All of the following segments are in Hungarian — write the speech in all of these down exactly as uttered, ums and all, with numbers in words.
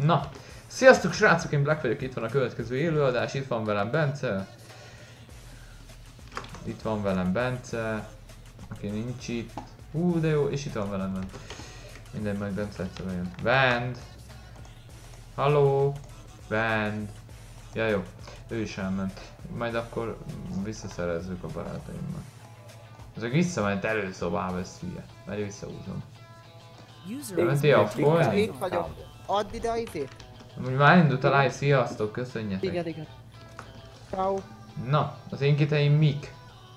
Na, sziasztok srácok, én Black vagyok, itt van a következő élőadás, itt van velem Bence. Itt van velem Bence, aki nincs itt. Hú, de jó, és itt van velem Bence. Minden majd Bence egyszer jön. Band! Halló! Band! Ja jó, ő is elment. Majd akkor visszaszerezzük a barátaimmal. Ezek visszament előszobába, ez hülye. Mert visszahúzom. Mentél a folni? Itt vagyok. Add ide a izét. Úgy már indult a live, sziasztok, köszönjetek. Igen, igen. Ciao. Na, az én kiteim mik?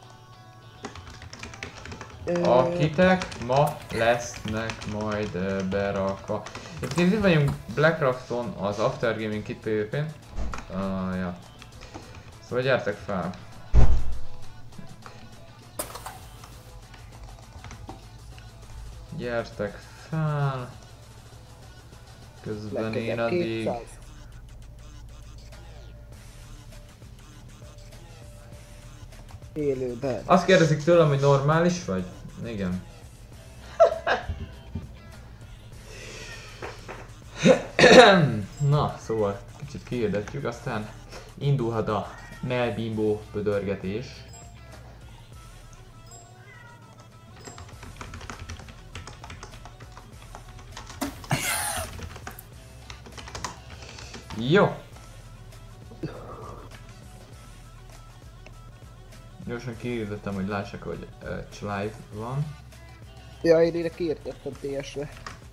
Akitek ma lesznek majd uh, berakva. Egyébként itt vagyunk Blackcrafton, az After Gaming Kit pé vé pén. Uh, ja. Szóval gyertek fel. Gyertek fel. Közben én addig... Élőben. Azt kérdezik tőlem, hogy normális vagy? Igen. Na, szóval kicsit kihirdetjük, aztán indulhat a melbimbó pödörgetés. Jó! Gyorsan kihirdettem, hogy lássák, hogy uh, live van. Ja, én ide kiirtettem té es-re.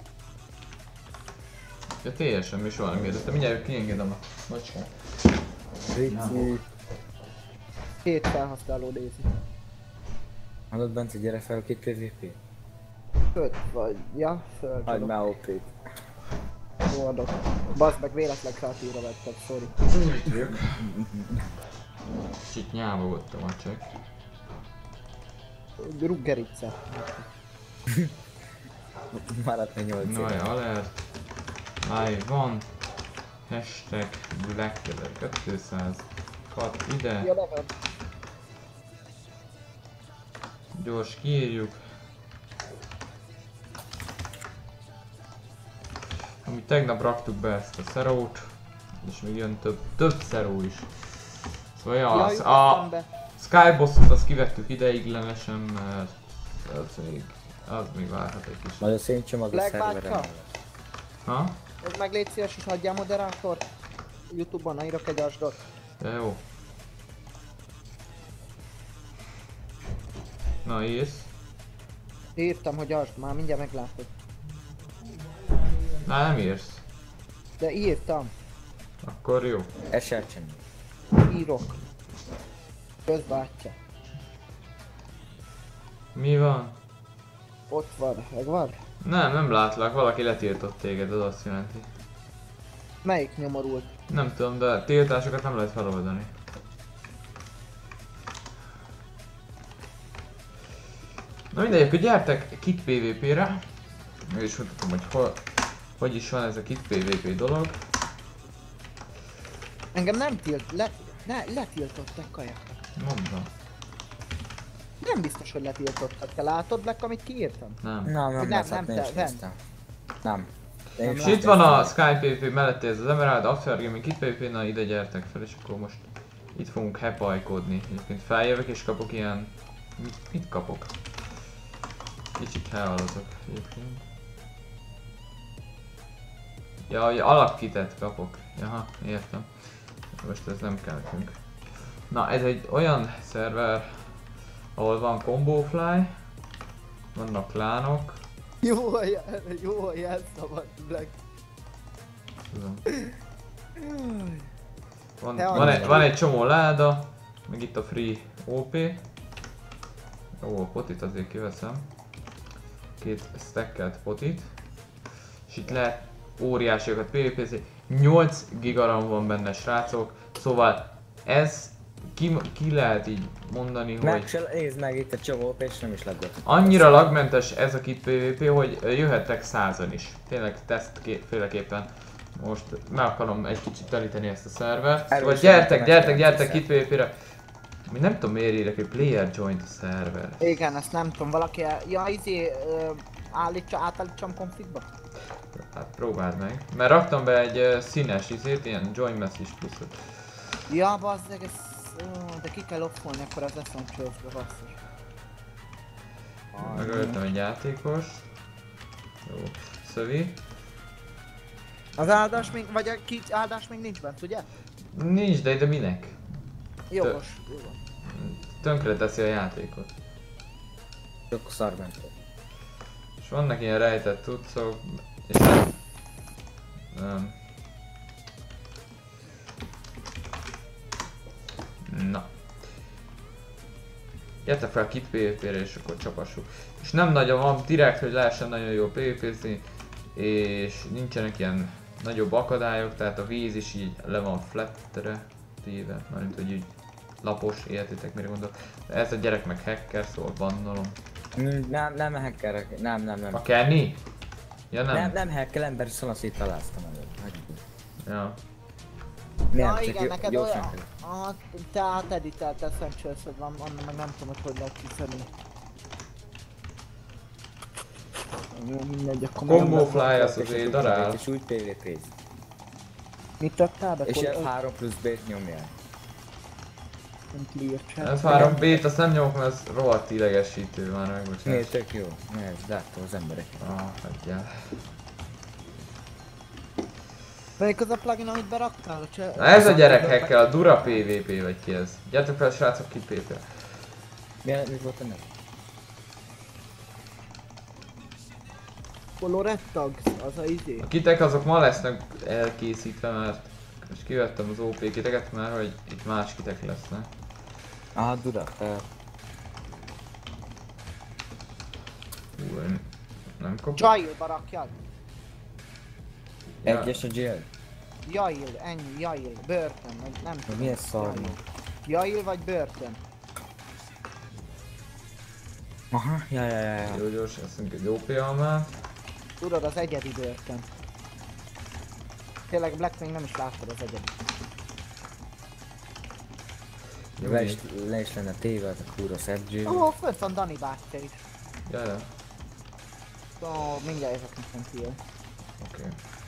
Ja, té es-en is valami hirdettem, mindjárt kiengedem a macskát. Ricci. Két felhasználó nézi. Hallod Bence, gyere fel a két pé vé pé? Föld vagy, ja, föld. Hagyd már ó pét. Jó adok. Baszd meg, véletlen kreatívra vettem, sorry. Kicsit nyávogottam a csak. Ruggerice. Maradt még nyolc év. Naj, alert. Live van. Hashtag Black kétszáz. Kat ide. Ja, nem. Gyors kiírjuk. Ami tegnap raktuk be ezt a szerót. És még jön több, több szeró is. Szóval ja, Ja, az, a a Skybossot azt kivettük ideiglenesen, mert az még, az még várhat egy kis. Majd a széncsomag a Black szerveren. Bácska? Ha? Ez meg légy szíves, és hagyjál moderátort. Youtube-on írok egy asdot. De jó. Na írsz. Írtam, hogy asd, már mindjárt meglátod. Na nem írsz. De írtam. Akkor jó. Esercsen. Írok. Közbátya. Mi van? Ott van, megvan? Nem, nem látlak, valaki letiltott téged, az azt jelenti. Melyik nyomorult? Nem tudom, de tiltásokat nem lehet feloldani. Na mindegy, akkor gyertek Kit pé vé pére. Meg is mutatom, hogy hol, hogy is van ez a Kit pé vé pé dolog. Engem nem tilt, le, ne, letiltottak kaja. Mondom. Nem biztos, hogy letiltottak. Te látod, Black, amit kiírtam? Nem. Nem, nem, Nem, nem, nem, nem, te- nem, nem. nem. De én És is itt van a néztem. Sky pé vé pé mellett ez az Emerald After Gaming Kit pé vé pé, na ide gyertek fel, és akkor most itt fogunk hepajkodni. Egyébként feljövök és kapok ilyen... Mit, mit kapok? Kicsit hellazok egyébként. Ja, hogy alapkitet kapok. Jaha, értem. Most ez nem kell nekünk. Na, ez egy olyan szerver, ahol van Combo Fly, vannak klánok. Jó a jel, jó a jelszavad, Black. Tudom. Van, Te van, egy, vagy. van egy csomó láda, meg itt a free ó pé. Ó, a potit azért kiveszem. Két stackelt potit. És itt lehet óriásiakat pé vé pézni. nyolc gigaram van benne, srácok. Szóval ez ki, ki lehet így mondani, Meg hogy se nézd meg itt a csomó, és nem is lagott. annyira lagmentes ez a Kit pé vé pé, hogy jöhettek százan is. Tényleg tesztféleképpen. Most meg akarom egy kicsit telíteni ezt a szervert. Szóval Erősen gyertek, gyertek, meg gyertek kell Kit pé vé pére. Mi nem tudom miért írek, hogy player joint a server. Igen, ezt nem tudom, valaki, ja izé, ö, állítsa, átállítsam configba? Hát próbáld meg. Mert raktam be egy uh, színes izét, ilyen join message pluszot. Ja, bazzeg, ez... Ó, de ki kell offolni, akkor az Essentials-be, basszus. Megöltem egy játékos. Jó. Szövi. Az áldás még, vagy a kicsi áldás még nincs bent, ugye? Nincs, de ide minek? Jogos, jogos. Tönkre teszi a játékot. Csak szarment. És vannak ilyen rejtett cuccok, és nem... Nem. Na. Gyertek fel Kit pé vé pé-re és akkor csapassuk. És nem nagyon van direkt, hogy lehessen nagyon jól pé vé pé-zni, és nincsenek ilyen nagyobb akadályok, tehát a víz is így le van flattere téve, mármint hogy így lapos, értitek mire gondolok. De ez a gyerek meg hacker, szóval bannolom. Nem, nem hackerek, nem, nem, nem. A Kenny? Ja nem? Nem, nem hacker, emberi szanaszét találtam előtt. Hagyjuk. Ja. Nem, Na csak igen, jó- neked gyorsan olyan... kell. Ah, te áteditelt Essentials, hogy van, annak meg nem tudom, hogy hogy lehet kiszedni. Jó, mindegy, akkor meg Combo nem- fly az azért darál. És úgy pé vé péz. Mit tettál be? És Kol- ilyen három plusz B-t nyomjál. Nem clear chat. Ez három B-t azt nem nyomok, mert ez rohadt idegesítő már meg, bocsánat. Miért tök jó? Ez látom az emberek. Ah, hagyjál. Melyik az a plugin, amit beraktál? Cse- Na ez a gyerek hacker, a Dura pé vé pé vagy ki ez. Gyertek fel srácok, Kit pé vé pé. Milyen, mit volt ennek? Colorettag, az a izé. A kitek azok ma lesznek elkészítve, mert most kivettem az ó pé kiteket, mert hogy itt más kitek lesznek. Aha, Dura. Uh, Hú, én nem kapok. Jailba rakjad. Ja. egyes a jail. Jail, ennyi, jail, börtön, meg nem tudom. Milyen szar Jail. van? Jail vagy börtön? Aha, ja, ja, ja, ja. Jó gyors, eszünk egy ó pé almát. Tudod, az egyedi börtön. Tényleg Black nem is láttad az egyedi. Jó, Le is, így. le is lenne téve az a kúra szedzső. Ó, oh, fönt van Dani bátyja is. Ja, ja. Ó, oh, mindjárt jövök nekem ki. Oké.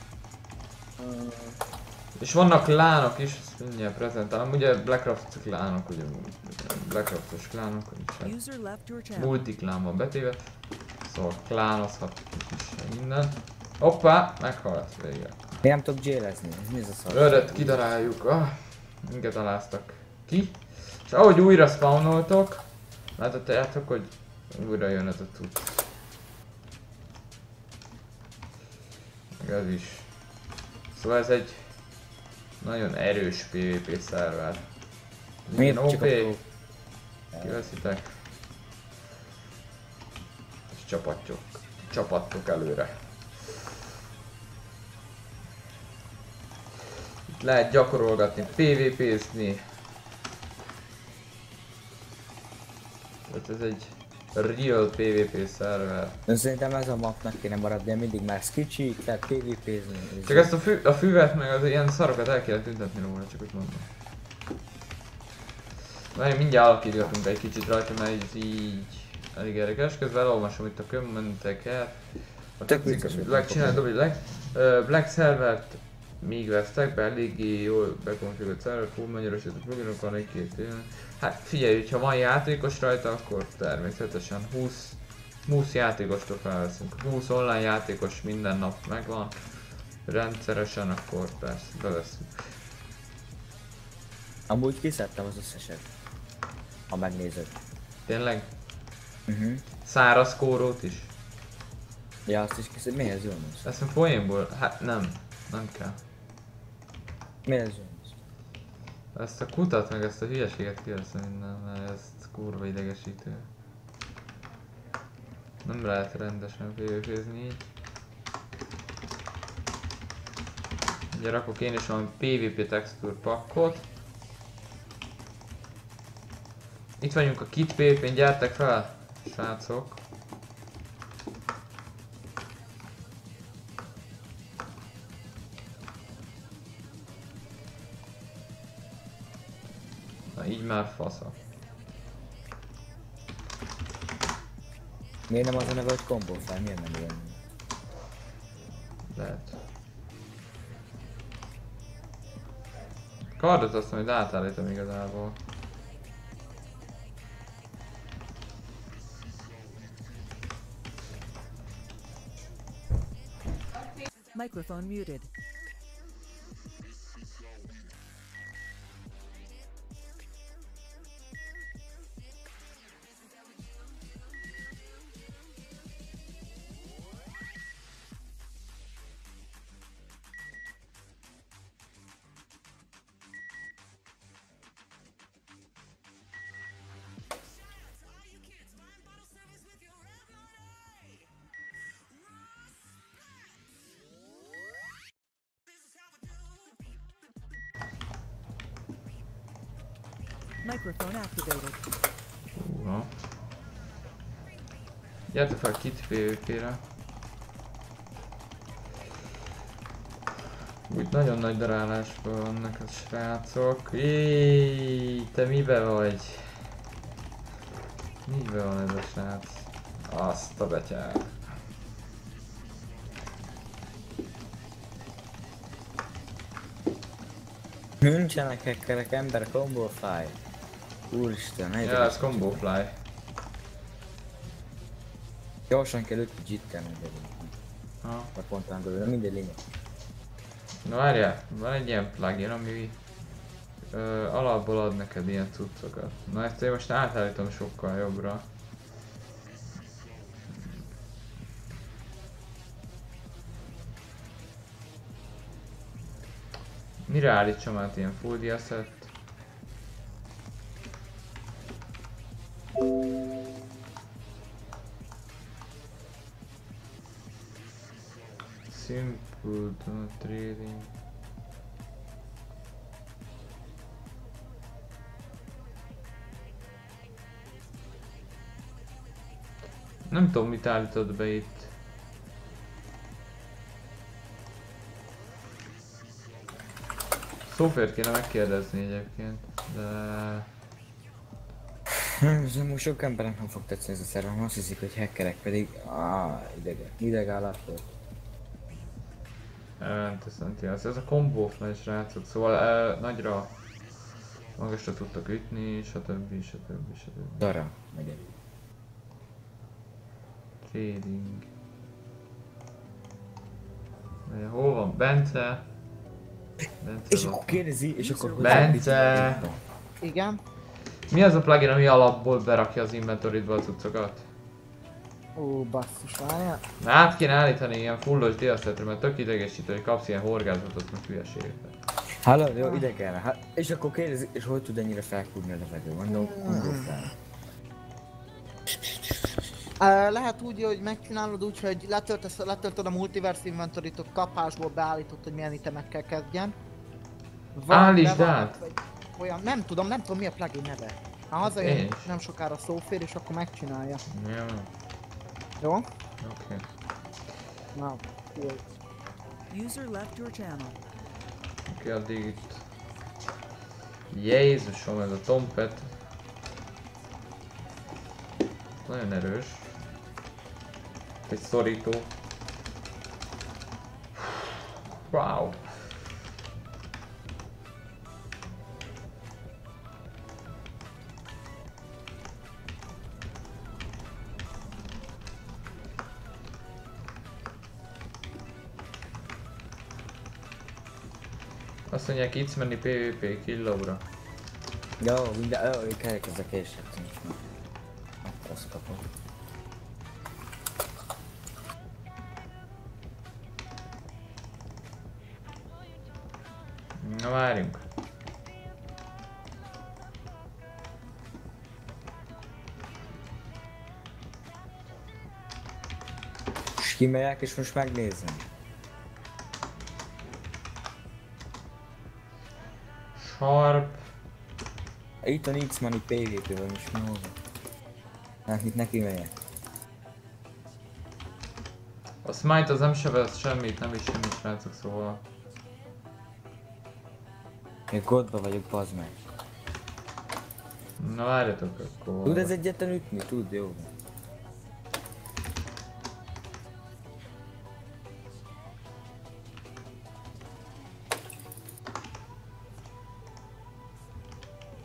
És vannak klánok is, ezt mindjárt prezentálom. Ugye Blackcraft klánok, ugye Blackcraftos klánok, és User left your channel. multiklán van betéve. Szóval klánozhat is minden. Hoppá, meghalsz végre. Én nem tudok jailezni, ez mi ez a szar? Ördöt kidaráljuk, ah, minket aláztak ki. És ahogy újra spawnoltok, láthatjátok, hogy újra jön ez a cucc. Meg ez is. Szóval ez egy nagyon erős pé vé pé szerver. Miért ó csak a pé, pro? kiveszitek. És csapatjuk, csapattok előre. Itt lehet gyakorolgatni, pé vé pézni. Tehát ez egy real pé vé pé szerver. Ön szerintem ez a mapnak kéne maradnia, mindig már kicsi, tehát pé vé pézni. Csak ezt a, fű, a füvet meg az ilyen szarokat el kell tüntetni róla, csak úgy mondom. Várj, mindjárt alakítgatunk egy kicsit rajta, mert ez így elég érdekes. Közben elolvasom itt a kommenteket. A Tök tetszik, vicces, hogy Black csinál, dobj Black. Uh, Black servert még vesztek be, eléggé jól bekonfigurált szerver, full magyarosított pluginok van egy-két ilyen. Hát figyelj, hogyha van játékos rajta, akkor természetesen húsz, húsz játékostól felveszünk. húsz online játékos minden nap megvan. Rendszeresen, akkor persze beveszünk. Amúgy kiszedtem az összeset. Ha megnézed. Tényleg? Uh-huh. Száraz kórót is? Ja, azt is kiszed. Mihez jól most? Ezt a poénból? Hát nem. Nem kell. Mihez jól most? Ezt a kutat meg ezt a hülyeséget kiveszem minden, mert ez kurva idegesítő. Nem lehet rendesen pé vé pézni így. Ugye rakok én is valami pé vé pé textúr pakkot. Itt vagyunk a Kit pé vé pén, gyertek fel, srácok! Na így már fasza. Miért nem az a neve, hogy combo file? Miért nem ilyen? Kardot azt majd átállítom igazából. Microphone muted. Microphone activated. Húha. Gyertek fel Kit pé vé pé-re. Úgy nagyon nagy darálásban vannak a srácok. Jéj, te mibe vagy? Mibe van ez a srác? Azt a betyár. Nincsenek hackerek, ember, combo fly. Úristen, ne Ja, ez combo fly. Gyorsan kell ütni jitten, Ha. a pontán belül, de mindegy lényeg. Na várjál, van egy ilyen plugin, ami ö, alapból ad neked ilyen cuccokat. Na ezt én most átállítom sokkal jobbra. Mire állítsam át ilyen full diaszett? Simple trading. Nem tudom, mit állítod be itt. Szófért kéne megkérdezni egyébként, de... Nem, most sok embernek nem fog tetszeni ez a szervem, azt hiszik, hogy hackerek, pedig... Ah, idegen, idegen alapból. Elmenteszenti azt. Ez a combo fly srácok, szóval eh, nagyra magasra tudtak ütni, stb. stb. stb. Dara, megyek. Trading. De hol van? Bence? Bence És van. akkor kérdezi, és akkor... Bence! Igen. Mi az a plugin, ami alapból berakja az inventory-ba a cuccokat? Ó, basszus, várjál. Na, át kéne állítani ilyen fullos diaszetre, mert tök idegesítő, hogy kapsz ilyen horgázatot, meg hülyeségeket. Hallod, jó, idegen. Hát, és akkor kérdezi, és hogy tud ennyire felkúrni a levegő? Mondom, undortál. Uh, lehet úgy, hogy megcsinálod úgy, hogy letöltesz, letöltöd a Multiverse Inventory-t, kapásból beállítod, hogy milyen itemekkel kezdjen. Állítsd be van- át! vagy Olyan, nem tudom, nem tudom mi a plugin neve. Ha Én hazajön is. nem sokára szófér, és akkor megcsinálja. Jó, Jó? oké. Na, jó. User left your channel. Oké, addig itt... Jézusom, ez a Tompet. Nagyon erős. Egy szorító. Wow. Azt mondják, itt menni pé vé pé killóra. Jó, minden, jó, kell kezdek később. Azt kapom. Na várjunk. És kimegyek, és most megnézem. Sharp. Itt a Nix Money pé vé pé-vel most mi hol van? Hát itt neki megyek. A Smite az nem se vesz semmit, nem is semmit srácok, szóval... Még godba vagyok, bazd meg. Na várjatok akkor. Tud ez egyetlen ütni? Tud, jó.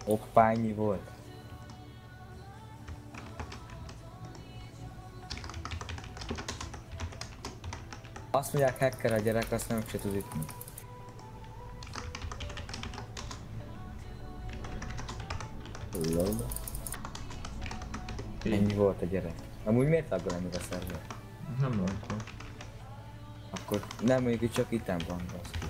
Hoppá, ennyi volt. Azt mondják, hacker a gyerek, azt nem se tud ütni. Lol. Ennyi volt a gyerek. Amúgy miért laggol ennyire a szerver? Nem laggol. Akkor nem mondjuk, hogy csak itt van baszki.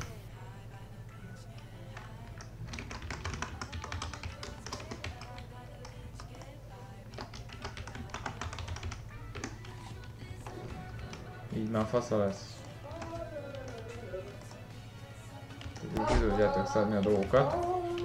Így már fasza lesz. Tudjuk, időgyertek szedni a dolgokat.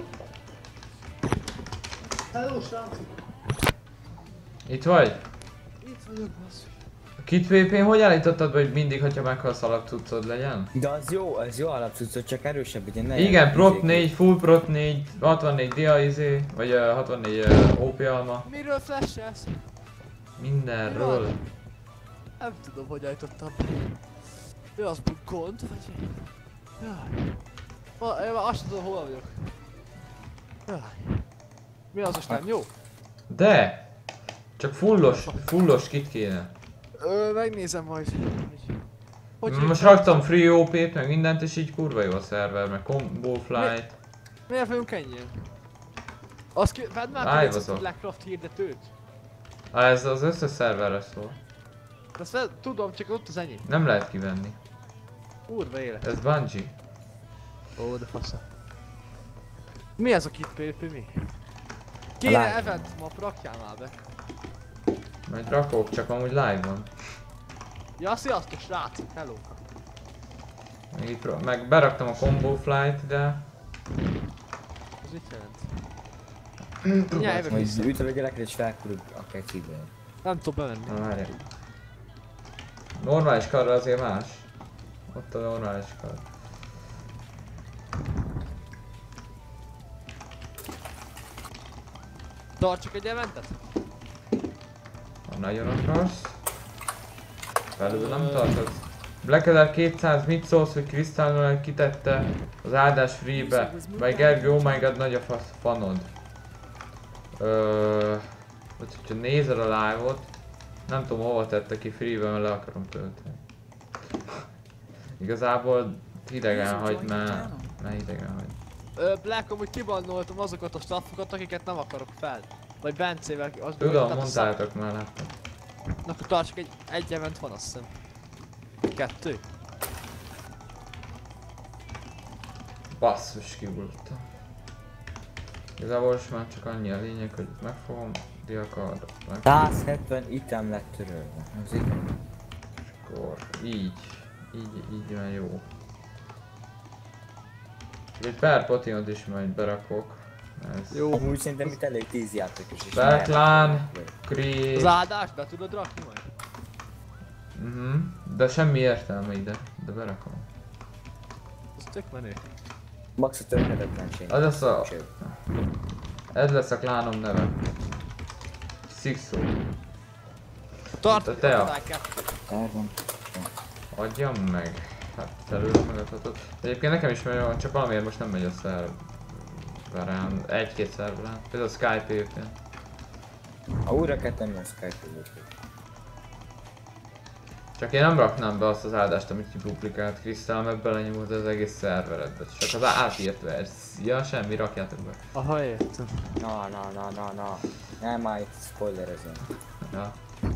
Hello, srácok! Itt vagy? Itt vagyok, basszus. A Kit vé pén hogy állítottad be, hogy mindig, hogyha meghalsz alapcuccod legyen? De az jó, az jó alapcuccot, csak erősebb, ugye ne Igen, prot négy, full prot négy, hatvannégy dia izé, vagy uh, hatvannégy uh, ó pé alma. Miről flashelsz? Mindenről. Nem tudom, hogy állítottam. Mi az, hogy gond, vagy... Jaj. Ma, én már azt sem tudom, hol vagyok. Jaj. Mi az most nem jó? De! Csak fullos, fullos kit kéne. Ö, megnézem majd. Hogy Most raktam free ó pét, meg mindent, és így kurva jó a szerver, meg combo flight. Miért vagyunk ennyien? Azt ki... Vedd már Állj, ki baszok. a Blackcraft hirdetőt. Ah, ez az összes szerverre szól. De azt fel, tudom, csak ott az enyém. Nem lehet kivenni. Kurva élet. Ez Bungie. Ó, de fasza. Mi ez a Kit pé pé, mi? Kéne live. event map, rakjál már be. Majd rakok, csak amúgy live van. Ja, sziasztok srácok, hello. Meg, itt, pro- meg beraktam a combo flight ide. Ez mit jelent? Mindjárt jövök Majd vissza. ütöd a gyereket és felkurul a kecsibe. Nem tudom bemenni. Na várjál. Normális karra azért más. Ott a normális kar. Tartsuk egy eventet? Ha nagyon akarsz. Belül nem tartod. Blackadder kétszáz, mit szólsz, hogy Crystal kitette az áldás free-be? Vagy Gergő, oh my god, nagy a fasz, fanod. Ö, vagy hogyha nézed a live-ot, nem tudom hova tette ki free-be, mert le akarom tölteni. Igazából hidegen hagyd, mert, mert hidegen hagyd. Ö, Black, amúgy kibannoltam azokat a staffokat, akiket nem akarok fel. Vagy Bencével, az Tudom, tehát a mondtátok már, láttam. szám- Na akkor tartsuk egy, egy event van, azt hiszem. Kettő. Basszus, kiugrottam. Igazából most már csak annyi a lényeg, hogy megfogom, diakard, meg száz hetven item lett törölve. Az igen. akkor így, így, így van jó. Egy pár potionot is majd berakok. Ez Jó. Amúgy szerintem itt elég tíz játékos is. Bertlán, Az Kree, áldást be tudod rakni majd? mhm, de semmi értelme ide, de berakom. Ez tök menő. Max a törhetetlenség. Az lesz a- Sőt. Ez lesz a klánom neve. Sixo. Tart, a tea. akadály kettő. Kár van. Adjam meg. Hát előre megadhatod. Egyébként nekem is meg, csak valamiért most nem megy a szerveren. Egy-két szerveren. Például a Skype éppen. Ha újra kell tenni a Skype-ot. Csak én nem raknám be azt az áldást, amit kipublikált Crystal, mert belenyomod az egész szerveredbe. Csak az átírt verzia, semmi, rakjátok be. Aha, értem. Na, na, na, na, na. Nem, már itt spoilerezem. Ja.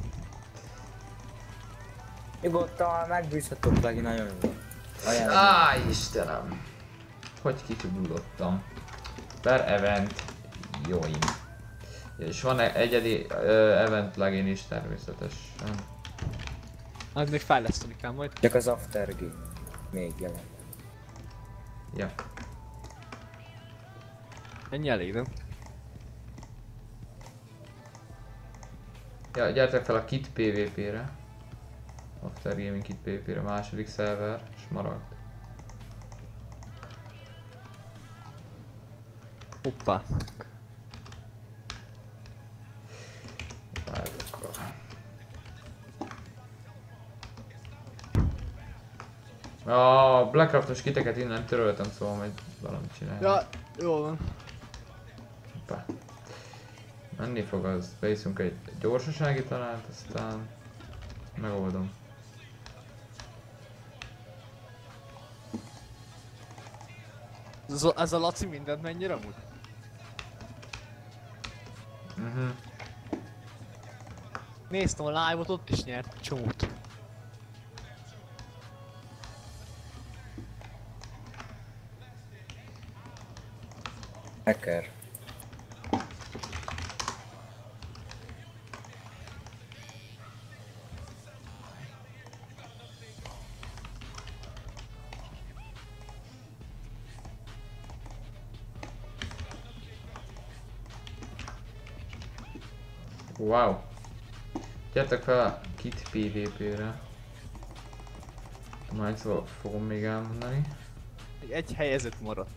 Nyugodtan, megbízható plugin, nagyon jó. Ajánlom. Áj, Istenem! Hogy kicsúdulottam. Per event. Jóim. És van egy egyedi uh, event plugin is természetesen. Hát még fejleszteni kell majd. Csak az after game. Még jelen. Ja. Ennyi elég, nem? Ja, gyertek fel a Kit pé vé pé-re. After Gaming Kit pé vé pé-re, második szerver, smaragd. Hoppá. Várj akkor. A Blackcraftos kiteket innen töröltem, szóval majd valamit csinálni. Ja, jó van. Hoppá. Menni fog az. Beviszünk egy gyorsasági talált, aztán megoldom. Ez a, ez a Laci mindent mennyire amúgy? Mhm. Néztem a live-ot, ott is nyert csomót. Hacker. Wow. Gyertek fel Kit pé vé pé-re. Majd szóval fogom még elmondani. Egy helyezett maradt.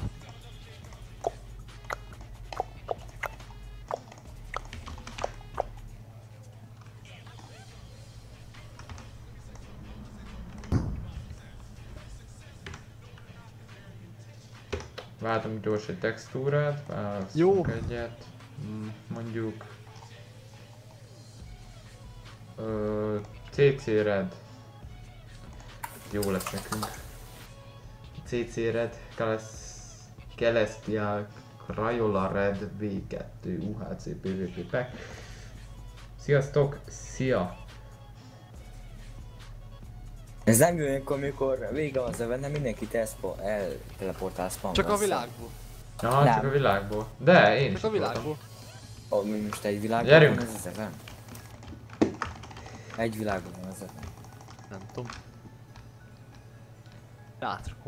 Váltunk gyors egy textúrát, Jó. választunk egyet. Mm, Mondjuk... Ö, cé cé Red. Jó lesz nekünk. cé cé Red, Celestial Crayola Red vé kettő u há cé pé vé pé pack. Sziasztok! Szia! Ez nem jó olyankor, amikor vége az eventnek, mindenkit elszpo- elteleportál spamra. Csak a világból. Aha, Nem. csak a világból. De én is Csak a itt voltam. világból. Ó, mi most egy világban Gyerünk! van ez az event? Egy világban van az event. Nem tudom. Átrakom.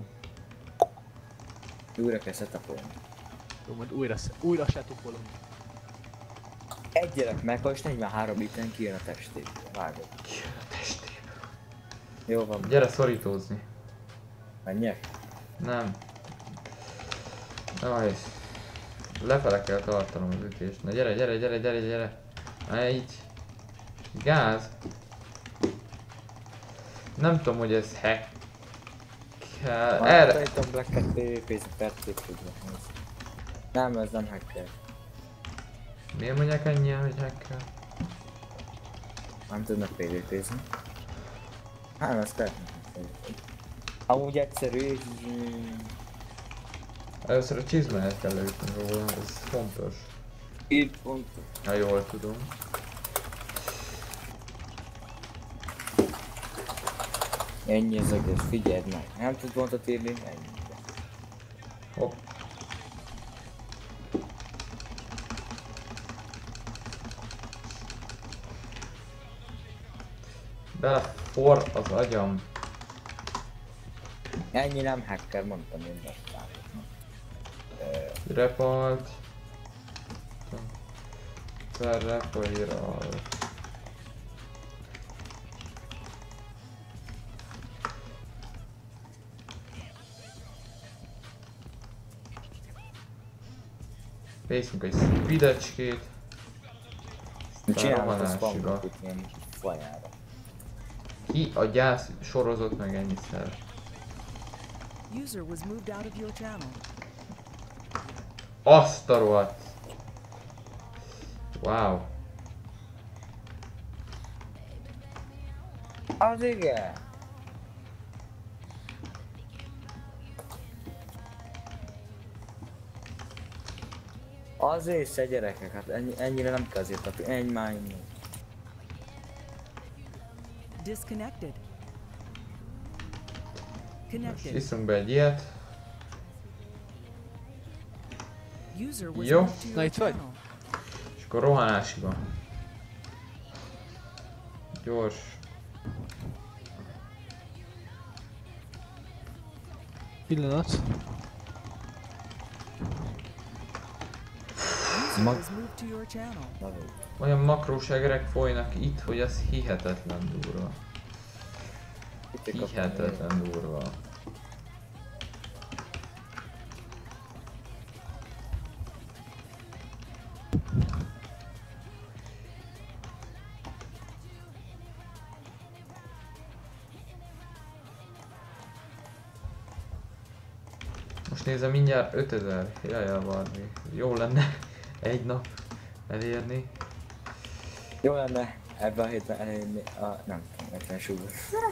Újra kell setupolni. Jó, majd újra, sz- újra se tupolom. Egy gyerek meghal és negyvenhárom liten kijön a testéből. Vágod. Kijön a testéből. Jó van. Gyere szorítózni. Menjek? Nem. Jaj. Lefele kell tartanom az ütést. Na gyere, gyere, gyere, gyere, gyere. Na így. Gáz. Nem tudom, hogy ez hack. Már Erre. tanítom Black Cat pé vé pé-zni percépségbe. Nem, ez nem hacker. Miért mondják ennyien, hogy hacker? Nem tudnak pé vé pé-zni. Hát, ez kell. Amúgy egyszerű és... Először a csizmáját kell leütni róla, ez fontos. Itt pont. Ha jól tudom. Ennyi az egész, figyeld meg. Nem tud pontot írni? Ennyi. Hopp. Belefor az agyam. Ennyi nem hacker, mondtam én beszélni. Repalt. Felrepoiral. Vészünk egy speedecskét. Csinálnak a rohanásiba. spamot ilyen fajára. Ki a gyász sorozott meg ennyiszer? User was moved out of your channel. Azt a rohadt! Wow. Az igen! Az észre gyerekek, hát ennyi, ennyire nem kell azért tapni, ennyi már ennyi. Disconnected. Most Connected. iszunk be egy ilyet. User was Jó. moved to Na, your itt vagy? channel. És akkor rohanásiba. Gyors. Pillanat. User Ma- was moved to your channel. Na, jó. Olyan makrósegerek folynak itt, hogy ez hihetetlen durva. Itt kaptam, Hihetetlen durva. Most nézem mindjárt ötezer. Jaj, a Barbie. Jó lenne. egy nap elérni. Jó lenne ebben a hétben elérni a... nem tudom, ötven súlyban.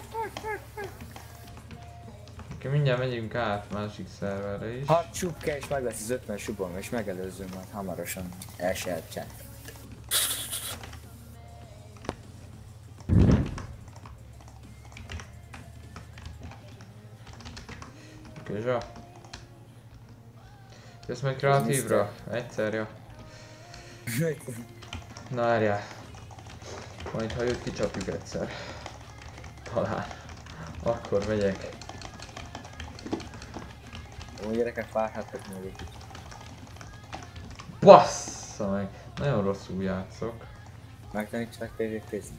Okay, mindjárt megyünk át másik szerverre is. Ha csuk kell és meg lesz az ötven subom és megelőzzünk majd hamarosan első chat. Oké, zsa. Jössz meg kreatívra? Egyszer, ja. Na várjál. Majd ha őt kicsapjuk egyszer. Talán. Akkor megyek. Ó, gyerekek, várhattok még egy kicsit. Bassza meg! Nagyon rosszul játszok. Megtanítsak pé vé pézni.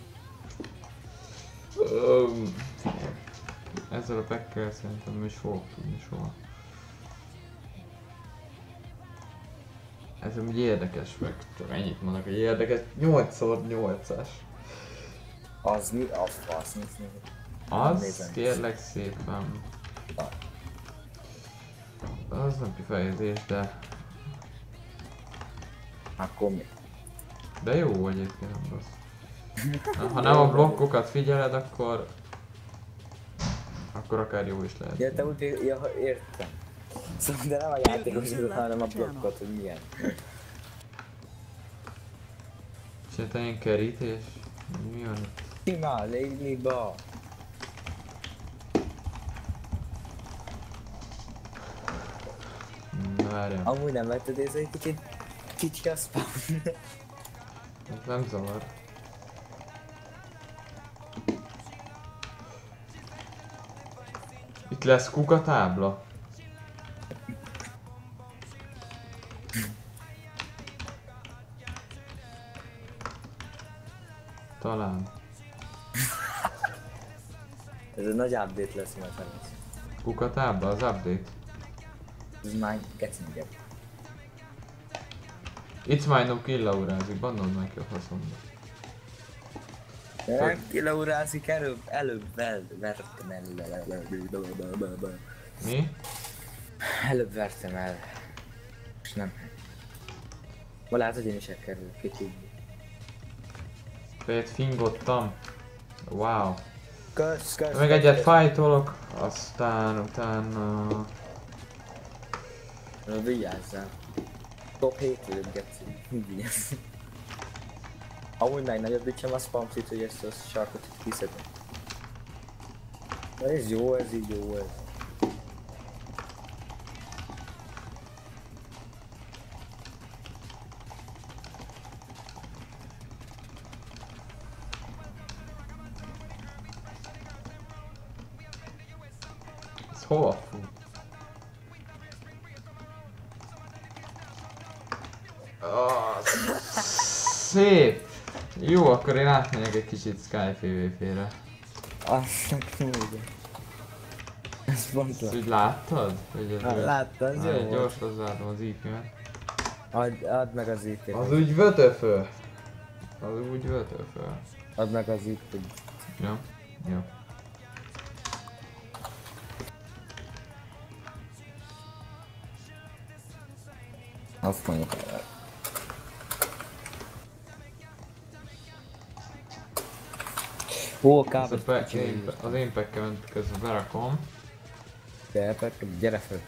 Öm, figyelj. Ezzel a packkel szerintem nem is fogok tudni soha. Ez egy érdekes meg, csak ennyit mondok, hogy érdekes. nyolc szor nyolcas. Az mi? A fasz, nincs még. Az kérlek szépen. Az nem kifejezés, de... Akkor mi? De jó egyébként, nem rossz. Ha nem a blokkokat figyeled, akkor... Akkor akár jó is lehet. Ja, te úgy, ja, értem. Szóval de nem a játékosok, hanem a blokkot, hogy milyen. Csinálta ilyen kerítés? Mi van itt? Sima, légy ba. Na várjál. Amúgy nem vetted észre, hogy kicsit kicsi a spawn. Ez nem zavar. Itt lesz kukatábla? Talán. Ez egy nagy update lesz, mert nem lesz. Kukatábla? Az update? Ez már kecingebb. It's my no killaurázik, bannold meg ki a faszomba. De nem kilaurázik, előbb, előbb vertem el. Mi? Előbb vertem el. És nem. Ma lehet, hogy én is elkerülök, ki tudni. Fejét fingottam. Wow. Kösz, kösz. Meg egyet fájtolok, aztán utána... Na, vigyázzál. Top hét vagyok, geci. Vigyázz. Amúgy meg nagyobb ügyem a spam fit, hogy ezt a sarkot itt kiszedem. Na ez jó, ez így jó ez. Ez hova fut? Ah, szép! Jó, akkor én átmegyek egy kicsit Sky pé vé pé-re. Azt nem tudom. Ez pont Ezt úgy láttad? Hogy ez van. Láttad, ez jó Várj, volt. gyors hozzáadom az í pé-met. Add, add meg az í pét. Az úgy vötöföl. Az úgy vötöföl. Add meg az í pét. Ja, jó. Azt mondjuk el. Ó, Az, a kábel. pe- én, az én pekkemet közben berakom. Gyere, Petro, gyere föl.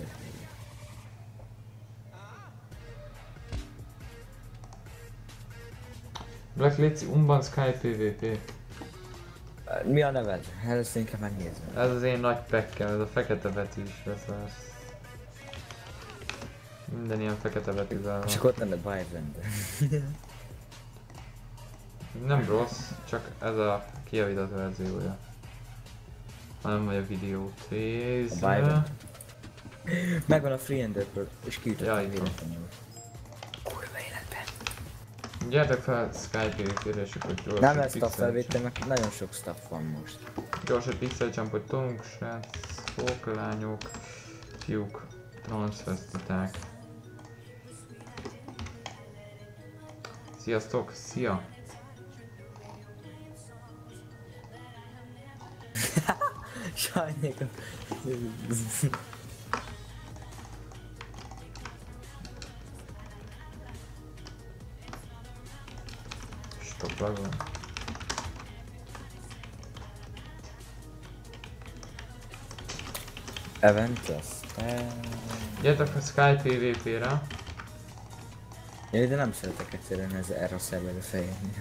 Black Lazy Umban Sky pé vé pé. Mi a neved? Először inkább megnézem. Ez az én nagy pekkem, ez a fekete betűs lesz. Minden ilyen fekete betűvel van. Csak ott lenne Byron. Nem rossz, csak ez a kijavított verziója. Ha nem vagy a videót A nézni. Byron. Megvan a Free Enderből, és kiütöttem Ja, ja, itt van. véletlenül. Kurva életben. Gyertek fel Sky pé vé pé-re, és akkor gyors Nem egy ezt a pixel felvétel, mert nagyon sok stuff van most. jump. Gyors egy pixel jump, hogy tolunk, srác, fók, lányok, fiúk, transvestiták. Sziasztok, szia! Sajnék. laptop lagol. Aventus. Gyertek a Sky pé vé pé-re. Jaj, de nem szeretek egyszerűen ez erre a szerverre fejlődni.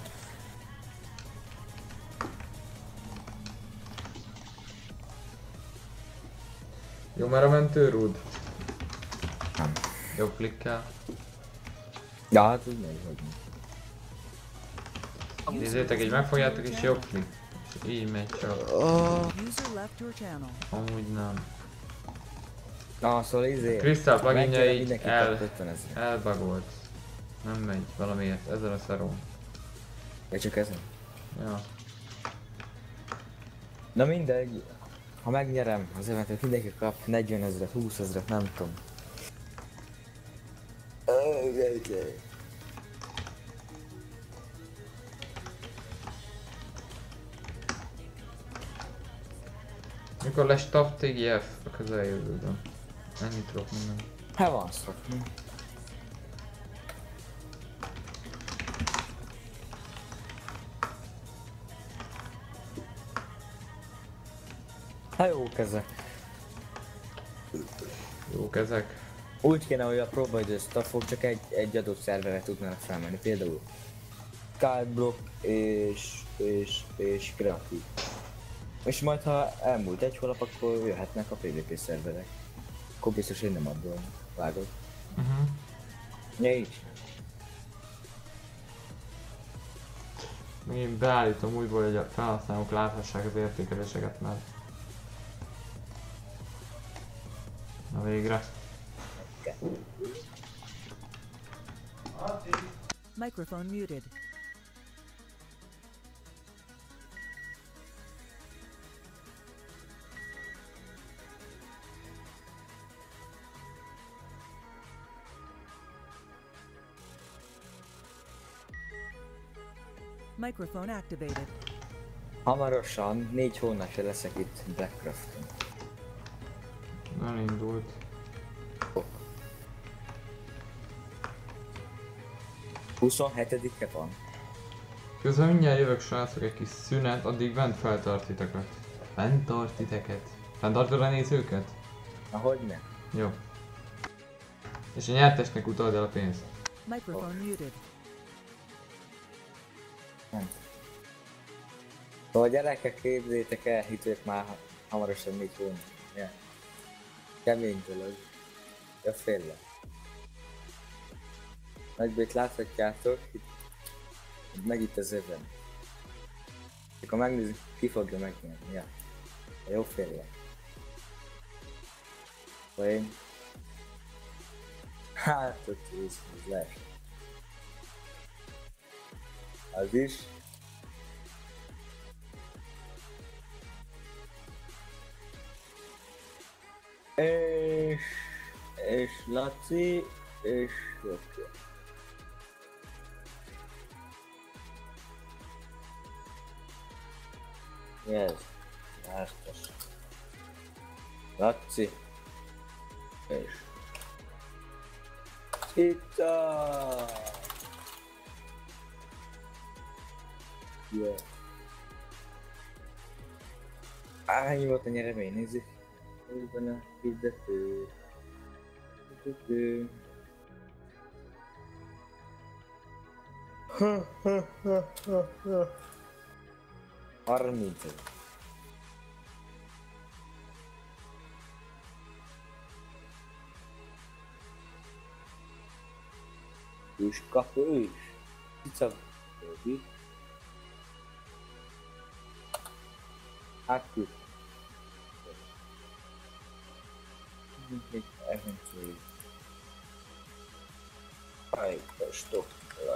Jó, már a mentőrúd. Nem. Jó klikkel. Ja, hát úgy megy, hogy mi. Nézzétek, így megfogjátok és jobb klik. És így megy csak. User left your channel. Amúgy nem. Na, szóval izé... Crystal Megkérem pluginjai mindenkit el, kap ötven ezer. elbagolt. Nem megy valamiért, ezen a szarom. Ja, csak ezen. Ja. Na mindegy. Ha megnyerem az eventet, mindenki kap negyven ezret, húsz ezret, nem tudom. Okay. Mikor lesz top té gé ef a közeljövőben? Ennyit tudok mondani. Hát van szó. Hát jók ezek. Jók ezek. Úgy kéne, hogy a próbaidő staffok csak egy, egy adott szerverre tudnának felmenni, például Skyblock és, és, és Kreatív. És majd ha elmúlt egy hónap, akkor jöhetnek a pé vé pé szerverek. Akkor biztos én nem abból vágok. Uh-huh. Ja, így. Még én beállítom újból, hogy a felhasználók láthassák az értékeléseket, mert... Na végre. Microphone muted. Microphone activated. Hamarosan, négy hónapja leszek itt Blackcrafton. Elindult. huszonhetedike van. Közben mindjárt jövök, srácok, egy kis szünet, addig bent feltart titeket. Bent tart titeket. Fenntartod a nézőket? Ahogy ne. Jó. És a nyertesnek utald el a pénzt. Microphone muted. Nem. Szóval gyerekek, képzétek el, hitők már ha- hamarosan négy hónap. Ja. Kemény dolog. Ja, félre. Nagybét láthatjátok, itt, meg itt az öven. Akkor megnézzük, ki fogja megnyerni. Ja. Jó félre. Vagy én... Hát, ott ez, ez lehet. Az is. És... És Laci... És... Rocky. Yes. Lászlós. Laci. És... Cita! Yeah. Á, ennyi volt a nyeremény, nézzük. Hol van a fizető? Fizető. Ha, ha, ha, ha, ha. harminc. És kap ő is. Cica. Többi. Aktív. Eventually. Ajtastok.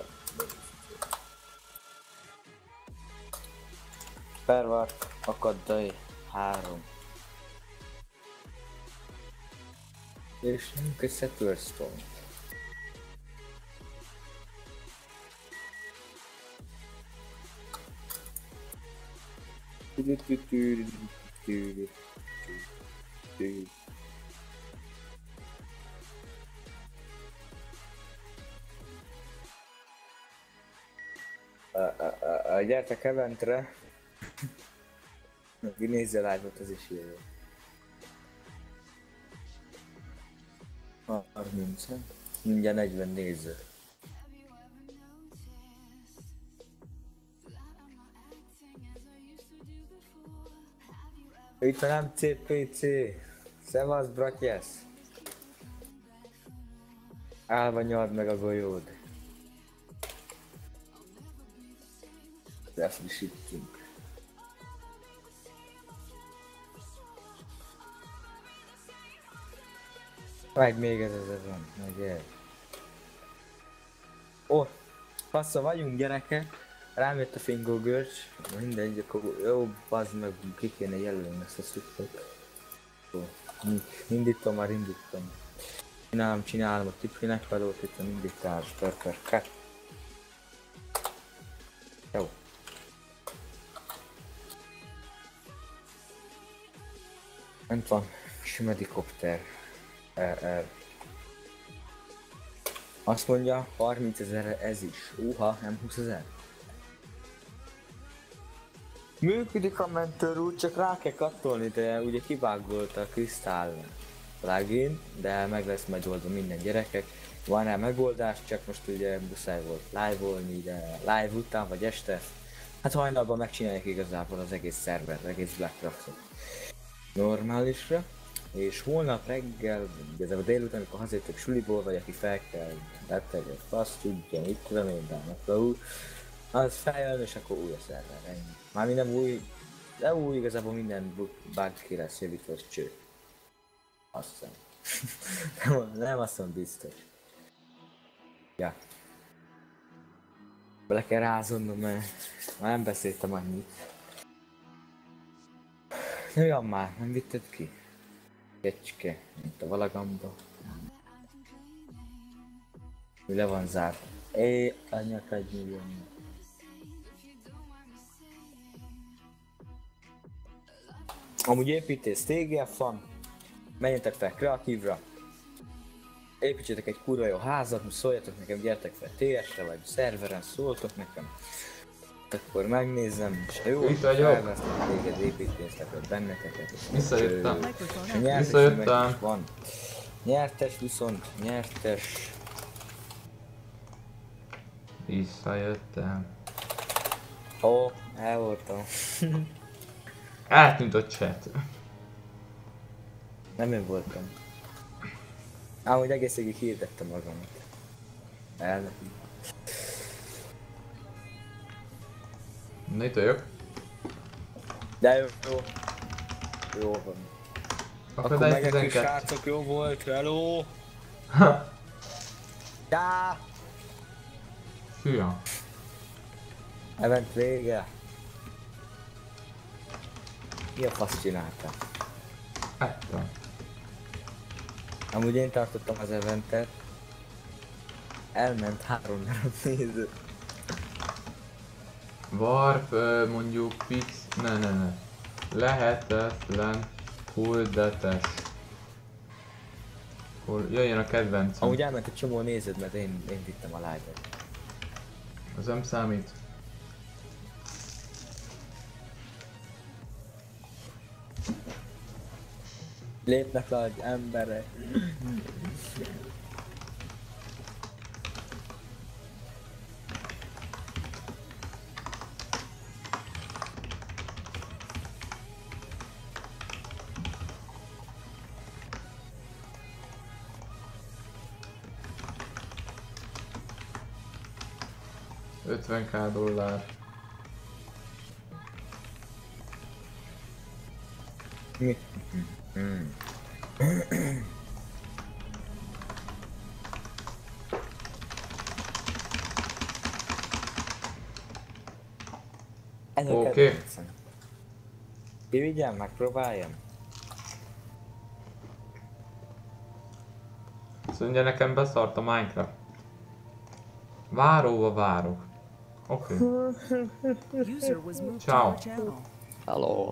Pervart, akaddai, három. És nyomjuk egy Settlestone. a, a, gyertek eventre. Aki nézze live-ot, az is jó. harminc, mindjárt negyven néző. Itt van em cé pé cé. Szevasz, bratyesz. Állva nyald meg a golyód. Lefrissítünk. Meg még ez ez van, meg el. Ó, faszra vagyunk gyerekek. Rám jött a fingó görcs. Mindegy, akkor jó, bazd meg, ki kéne jelölni ezt a szükség. Indítom, már indítom. Csinálom, csinálom a tipinek valót, itt a indítás, per cut. Jó. Ment van, simedikopter. Er, er. Azt mondja, harmincezer ez is. Uha, nem húszezer. Működik a mentőr úgy, csak rá kell kattolni, de ugye kibágolta a Crystal plugin, de meg lesz majd oldva minden gyerekek. Van rá megoldás, csak most ugye muszáj volt live-olni, de live után vagy este. Hát hajnalban megcsinálják igazából az egész szervert, az egész Blackcraftot normálisra. És holnap reggel, igazából délután, amikor hazajöttök suliból, vagy aki fel kell beteg, azt tudja, mit tudom én, de úgy, az feljön, és akkor új a szerver, ennyi. Már minden új, de új igazából minden bug ki lesz javítva, az cső. Azt hiszem. nem, nem azt mondom biztos. Ja. Bele kell rázonnom, mert már nem beszéltem annyit. Jöjjön már, nem vitted ki? Kecske, mint a valagamba. Mi le van zárt? Éj, anyakad nyúljon. Amúgy építész té gé ef van, menjetek fel kreatívra, építsétek egy kurva jó házat, szóljatok nekem, gyertek fel té esre vagy szerveren, szóltok nekem. Akkor megnézem, és ha jó, felvesztek téged, építésztek vagy benneteket. Visszajöttem. Visszajöttem. Van. Nyertes viszont, nyertes. Visszajöttem. Ó, el voltam. Eltűnt a chat. Nem én voltam. Ám, hogy egész végig hirdettem magamat. El. Na itt vagyok. De jó, jó. Jó van. Akkor megyek, srácok, jó volt, hello! Csá! Szia! Event vége. Mi a fasz csináltam? Ettem. Amúgy én tartottam az eventet. Elment három darab néző. Warp, mondjuk pix... Ne, ne, ne. Lehetetlen huldetes. Hol jöjjön a kedvencem. Amúgy elment egy csomó néződ, mert én, én vittem a live-et. Az nem számít. Lépnek le az emberek. ötven k dollár. Mi? Hmm. Oké. Okay. Kivigyem, megpróbáljam. Azt mondja, nekem beszart a Minecraft. Váróba várok. Oké. Okay. Ciao. Hello.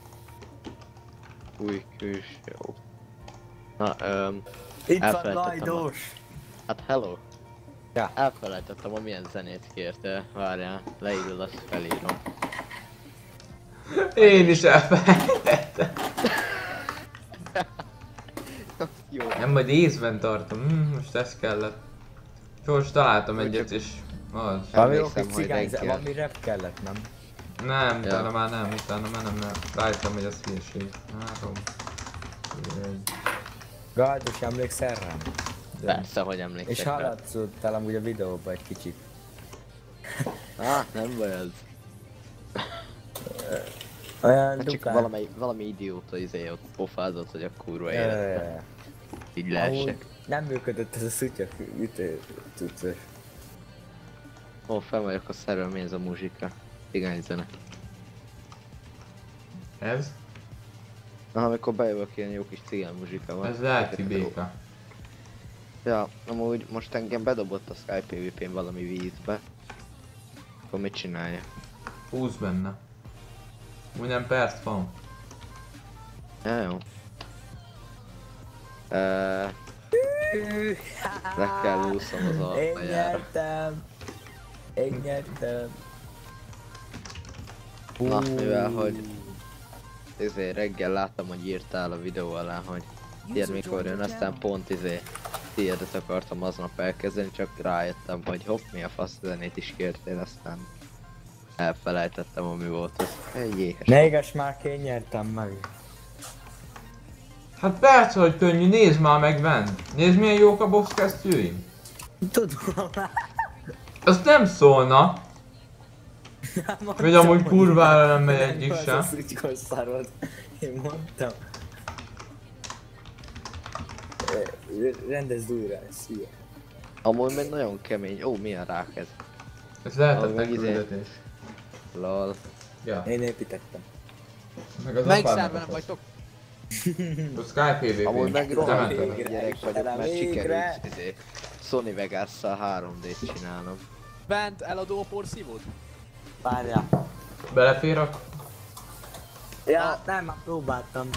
Új külső. Na, um, itt van Lajdos! Hát hello. Elfelejtettem, hogy milyen zenét kérte. Várjál, leírod, azt felírom. Én is elfelejtettem. Jó. Nem, majd észben tartom. Hm, most ez kellett. Most találtam egyet és az. Valami jó, Emlékszem, hogy hogy cigány, reggel. valami rap kellett, nem? Nem, Ja. utána már nem, utána már nem, mert rájöttem, hogy az hülyeség. Három. Egy. Gajdos, emlékszel rám? Persze, hogy emlékszek És rá. hallatszottál amúgy a videóban egy kicsit. Ah, nem baj ez. Olyan Hát csak dukán. valami, valami idióta izé ott pofázott, hogy a kurva élet. Ö, Így amúgy leessek. nem működött ez a szutyak ütő cuccos. Ó, fel vagyok a szerve, mi ez a muzsika? Cigány zene. Ez? Na, amikor bejövök, ilyen jó kis cigány muzsika van. Ez lelki béka. Ja, amúgy most engem bedobott a Sky pé vé pén valami vízbe. Akkor mit csinálja? Húz benne. Úgy nem perc van. Ja, jó. Eee... Le kell úszom az Én altajára. nyertem! Én nyertem! Na, mivel hogy... Izé, reggel láttam, hogy írtál a videó alá, hogy tiéd mikor jön, aztán pont izé tiédet akartam aznap elkezdeni, csak rájöttem, hogy hopp, mi a fasz zenét is kértél, aztán elfelejtettem, ami volt az. Egy éhes. Ne éges már, én nyertem meg. Hát persze, hogy könnyű, nézd már meg Vend. Nézd milyen jók a box kesztyűim. Tudom. Azt nem szólna. Hogy amúgy kurvára nem megy egyik Az sem. a szutykos szarod. Én mondtam. Ö, Rendezd újra, szia. Amúgy még nagyon kemény. Ó, milyen rák ez? Ez Ahogy lehetetlen meg izé- küldetés. Lol. Ja. Én építettem. Meg az Melyik apámnak szerveren az. vagytok? A Sky pé vé Amúgy pé. meg rohadt rohadt végre, végre, gyerek vagyok, Istenem, mert végre. sikerült izé Sony Vegas-szal három dét csinálnom. Bent eladó a porszívót? Várjál. Belefér a... Ja, nem, már próbáltam.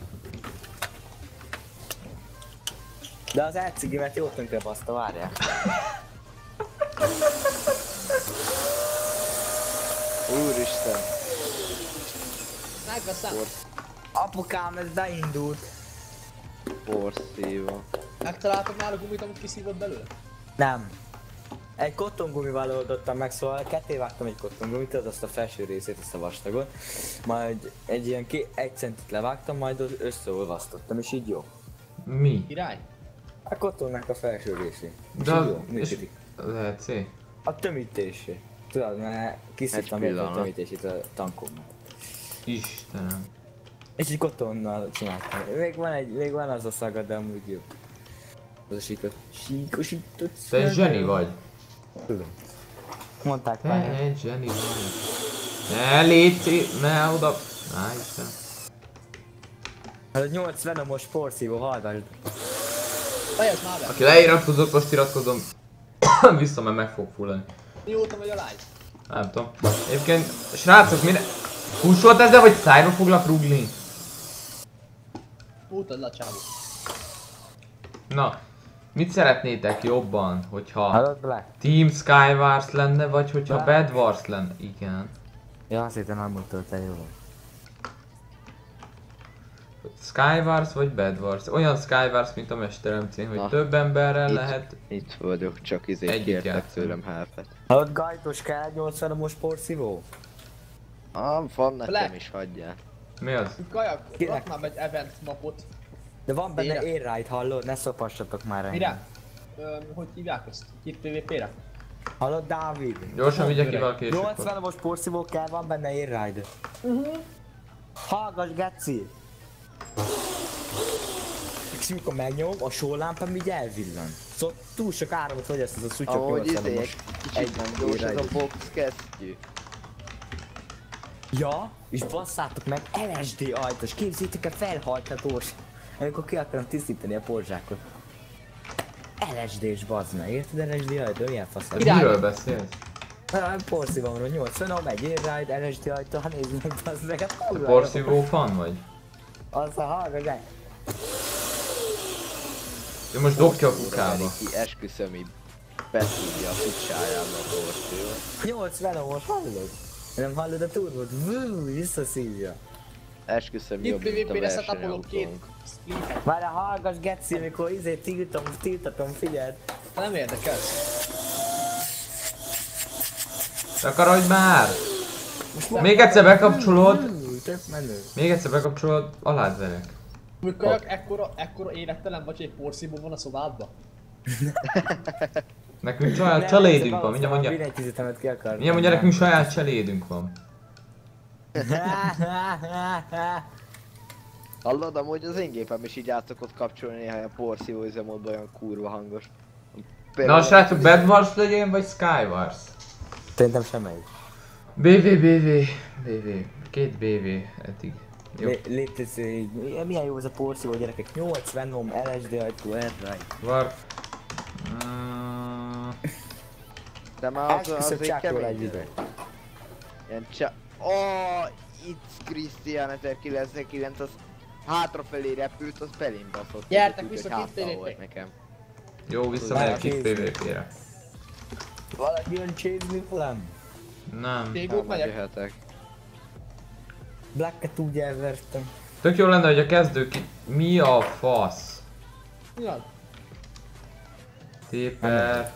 De az elcigimet jó tönkre baszta, várjál. Úristen! Megveszem. Apukám, ez beindult. Porszívó. Megtaláltak már a gumit, amit kiszívott belőle? Nem. Egy kottongumival oldottam meg, szóval ketté vágtam egy kottongumit, az azt a felső részét, azt a vastagot. Majd egy ilyen ké- egy centit levágtam, majd az összeolvasztottam, és így jó. Mi? Király? A kottonnak a felső részé. És De így az... jó, és... működik. Lehet C. A tömítésé. Tudod, mert kiszívtam Egy egy a pillanat. tömítését a tankomnak. Istenem. És egy kottonnal csináltam. Még van egy, még van az a szaga, de amúgy jó. Az a síkos, síkosított Te egy zseni vagy. Tudom. Mondták Te már. egy zseni vagy. Ne légy szí... Ne oda... Á, Isten. Hát a nyolc venomos porszívó, hallgasd. Fejezd már be! Aki leiratkozott, most iratkozom. Vissza, mert meg fog fullani. Mióta vagy a live? Nem tudom. Egyébként, srácok, mire... Húsolt ezzel, vagy szájba foglak rugni? Mutatd le a csávó. Na, mit szeretnétek jobban, hogyha Hallod, Black? Team Skywars lenne, vagy hogyha Black. Bed Wars lenne? Igen. Ja, azt hittem nem mondtál, te jó. Skywars vagy Bed Wars? Olyan Skywars, mint a Mesterem cím, hogy Na. több emberrel Itt. lehet. Itt vagyok, csak izé Egyik kértek játszani. tőlem helpet. Hallod, Gajtos, kell egy nyolc venomos porszívó? Ah, van nekem Black. is, hagyjál. Mi az? Kajak, Kinek? rak már be egy event mapot. De van benne Mire? airride, hallod? Ne szopassatok már engem. Mire? Öm, hogy hívják ezt? Két pé vé pére? Hallod, Dávid? Gyorsan vigye ki öreg. valaki és nyolc akkor. venomos porszívó kell, van benne airride. Uh-huh. Hallgass, geci! És mikor megnyom, a sólámpám így elvillan. Szóval túl sok áramot fogyaszt ez a szutyok Ahogy nyolc izé, venomos. kicsit nem gyors ez a box kesztyű. Ja, és basszátok meg, el es dé ajtos, képzétek el felhajthatós. Amikor ki akarom tisztítani a porzsákot. el es dés bazd meg, érted? el es dé ajtó, milyen fasz? Ez miről beszélsz? Nem porszívómról nyolcvan, egy airride, el es dé ajtó, ha nézzük meg bazd meg, hát Te kurva jó. porszívó fan vagy? Az a hallgass el. Ő most dobja a kukába. Ki, esküszöm így. beszívja a picsájába a porció. nyolcvan, most hallod? Nem hallod a turbót? Vú, visszaszívja. Esküszöm Itt jobb, mint a PvP-re setupolok két versenyautónk. splitet. Várj, hallgass Geci, mikor izé tiltom, tiltatom, figyeld. Nem érdekel. Takarodj már! Most Még egyszer bekapcsolod, Ú, tök menő. még egyszer bekapcsolod, alád verek. Mikor ekkora, ekkora érettelen vagy, egy porszívó van a szobádban? Nekünk saját cselédünk van, mindjárt mondja. Billentyűzetemet ki akartam. Mindjárt mondja, nekünk saját cselédünk van. Hallod, amúgy az én gépem is így át szokott kapcsolni néha a porszívó üzemmódban olyan kurva hangos. Na srácok, Bed Wars legyen vagy Skywars? Szerintem semmelyik. bé vé, bé vé, bé vé. Két bé vé eddig. Jó. Létező, milyen jó ez a porszívó gyerekek. nyolcvan ohm, el es dé ajtó, erre. War. Mm, De már az, Esküszöm, azért csákról egy kemény. ide. Ilyen csá... Oh, itt Christian ezerkilencszázkilencvenkilenc, az hátrafelé repült, az belém baszott. Gyertek Úgy, vissza, hogy két háttal PvP. volt nekem. jó, visszamegyek itt pé vé pére. Valaki jön chase velem. Nem. Tégók Hát, megyek. jöhetek. Blacket úgy elvertem. Tök jó lenne, hogy a kezdők itt... Mi a fasz? Mi van? Téper...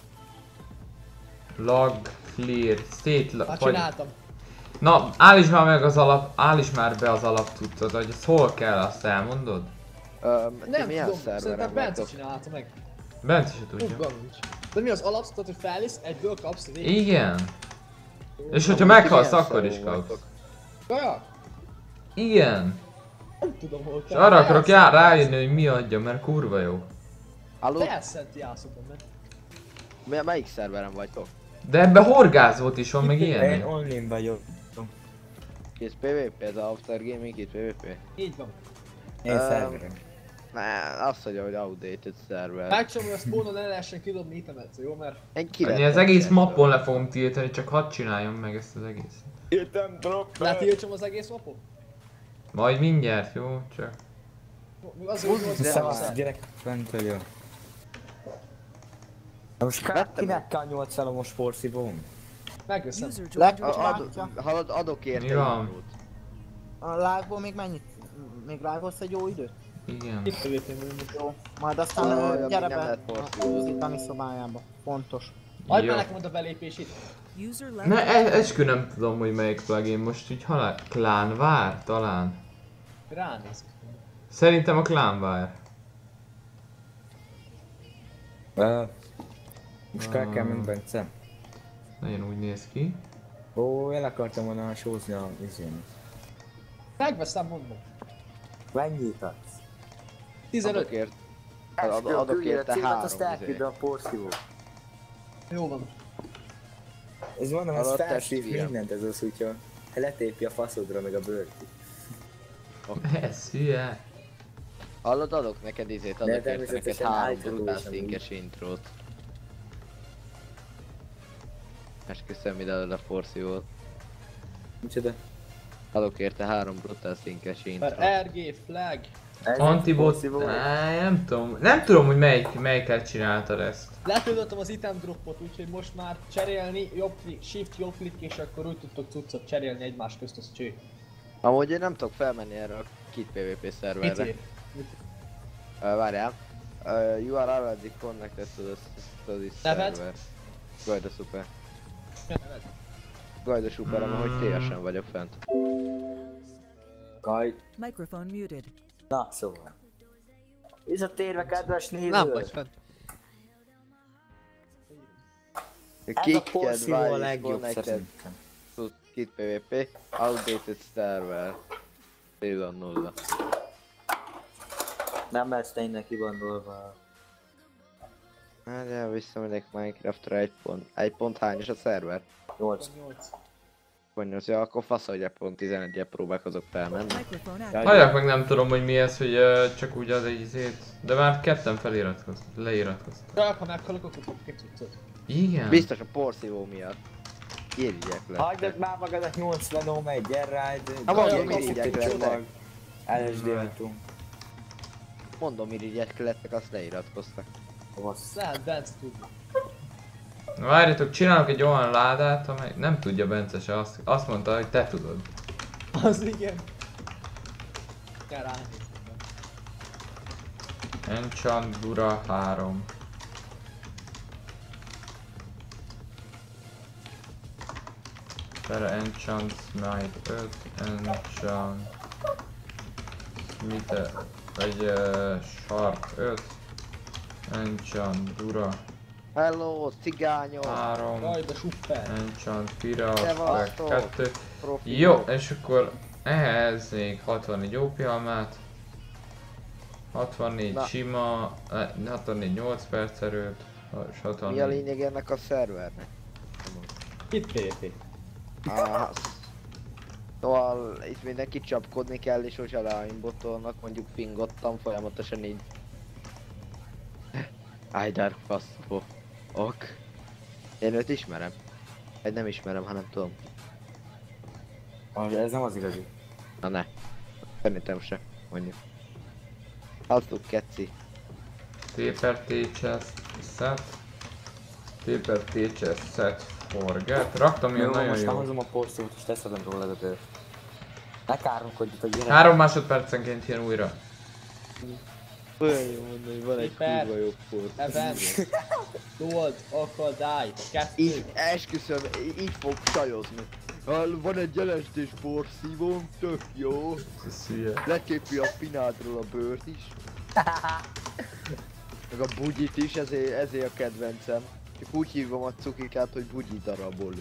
Lag, clear, szét... Már vagy... csináltam. Na, állíts már meg az alap... Állíts már be az alaptudtod, hogy ez hol kell, azt elmondod? Öm, ti Nem milyen tudom, szerveren szerintem Bence vagytok? csinálta meg. Bent is tudja. Fogalmam nincs. De mi az alapsz, tudod, hogy felvisz, egyből kapsz végig. Igen. És hogyha Amúgy ti meghalsz, milyen akkor is szerveren kapsz. vagytok? Kaja? Igen. Nem tudom, hol És arra akarok já- rájönni, hogy mi adja, mert kurva jó. Halló? Felszent jászokon, mert... Mi- Melyik szerveren vagytok? De ebbe horgászvót is van, meg Én ilyen. online vagyok. Kész PvP, ez a After Gaming, itt PvP? Így van. Én Öm, szerverem. Ne, azt mondja, hogy outdated szerver. Megcsom, hogy a spawnon el lehessen kidobni itemet, jó? Mert... Én ki Annyi, az lettem egész ilyettől. mappon le fogom tiltani, csak hadd csináljam meg ezt az egész. Jöttem drop. Letiltsom az egész mapot? Majd mindjárt, jó? Csak... Mi az, hogy nyolc Szevasz, perc? gyerek, fent vagyok. Na most ká- Vettem kinek kell nyolcvan ohmos porszívóm? Megveszem. User joined your A- channel. ad- Hallod, adok érte Mi van? infót. A live-ból még mennyit? Még live-olsz egy jó időt? Igen. Itt PvP mondjuk. Jó. Majd aztán Jaj, ö, amíg gyere nem be lehet a porszívózni. Uzi Tani szobájába. Fontos. Adj Jó. már nekem ott a belépését. User left Ne, your e- channel. eskü nem tudom, hogy melyik plugin most így halál... Clanvár? Talán. Ránéz. Szerintem a Clanvár. Uh, most kell kell Ah. menni, Bence. Nagyon úgy néz ki. Ó, el akartam volna sózni a izén. Megveszem, mondom. Mennyit adsz? tizenöt. Adok ért. Ad- Adok érte három azt izé. elküld a porszívó. Jó van. Ez mondom, ez Alatt felszív testvérem. mindent ez az, úgyhogy letépi a faszodra meg a bőrt. Ez hülye. Hallod, adok neked izét, adok érte neked természetesen három állíthatóan brutál sem szinkes intrót. Esküszöm, ide adod a porszívót. Micsoda? Adok érte három brutál szinkes intrót. Per er gé, flag. Ez Antibot... porszívó. Á, nem tudom. Nem tudom, hogy melyik, melyiket csináltad ezt. Letöltöttem az item droppot, úgyhogy most már cserélni, jobb klik, shift jobb klik, és akkor úgy tudtok cuccot cserélni egymás közt, az cső. Amúgy én nem tudok felmenni erre a kit PvP Mit szerverre. ér? Uh, várjál. Uh, you are already connected to this, to this Neved? server. Gajda szuper. Mi a neved? Gajda szuper, mm. hogy té esen vagyok fent. Kaj. Microphone muted. Na, szóval. Visszatérve, kedves néző! Nem vagy fent. Ez a Kick porszívó a advice legjobb connected szerintem. to kit PvP. Outdated server. nulla nulla. Nem lesz tényleg kibandolva. Hát ja, visszamegyek Minecraftra egy pont. Egy pont hányos a szerver? nyolc. nyolc. Pontos, ja, akkor fasz, hogy egy pont tizenegyet próbálkozok felmenni. Microphone Jaj. active. Halljak meg nem tudom, hogy mi ez, hogy uh, csak úgy ad egy izét. De már ketten feliratkoztak, leiratkoztak. Csak ha meghalok, akkor kapok egy cuccot. Igen? Biztos a porszívó miatt. Irigyek le. Hagyd már magadat nyolcvan ohm egy gyerrájd. Ha mondom, mondom, irigyek lettek. el es dé ajtó. Mondom, irigyek lettek, azt leiratkoztak. Rossz. Lehet Bence tudni. Na várjatok, csinálok egy olyan ládát, amely nem tudja Bence se, azt, azt mondta, hogy te tudod. Az igen. Kell ránézni. Enchant Dura három. Tere Enchant Smite öt, Enchant Smite, vagy uh, Sharp öt, Enchant Dura Hello, cigányok! három, Jaj, de super. Enchant Fira Szevasztok. kettő. Profi Jó, vagy. és akkor ehhez még hatvannégy ópialmát, hatvannégy Na. sima, eh, hatvannégy nyolc perc erőt, és Mi a hatvannégy... lényeg ennek a szervernek? Itt pé pé. Ah, szóval itt mindenki csapkodni kell, és hogyha ráimbotolnak, mondjuk pingottam folyamatosan így. Aydar faszó. Ok. Én őt ismerem. Egy nem ismerem, hanem tudom. Ah, ez nem az igazi. Na ne. Szerintem se. Mondjuk. Hasszuk, keci. Paper Teachers set. Paper Teachers set forget. Raktam ilyen Jó, nagyon most jó. behozom a porciót és teszedem róla a tőt. Ne káromkodjatok, gyere. Három másodpercenként jön újra. Olyan jó mondani, hogy van egy Hiper. kurva jó port. Eben. Told akadály. Kettő. Így, esküszöm, í- így fog sajozni. Hall, van egy jelestés porszívóm, tök jó. Ez hülye. Leképi a finádról a bőrt is. Meg a bugyit is, ezért, ezért a kedvencem. Csak úgy hívom a cukikát, hogy bugyi daraboló.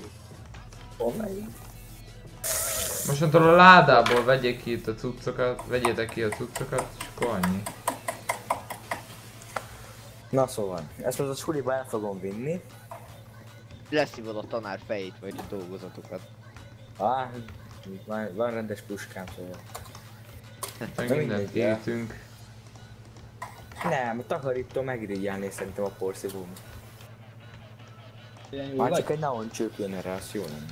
Mostantól a ládából vegyék ki itt a cuccokat, vegyétek ki a cuccokat, és akkor annyi. Na szóval, ezt most a suliba el fogom vinni. Leszívod a tanár fejét, vagy a dolgozatokat. Ah, van, van rendes puskám, szóval. Meg Na mindent mindegy, ja. írtünk. Nem, a takarító megirigyelné szerintem a porszívóm. Ilyen jó Már vagy? csak egy neon csők jön erre, az jó lenne.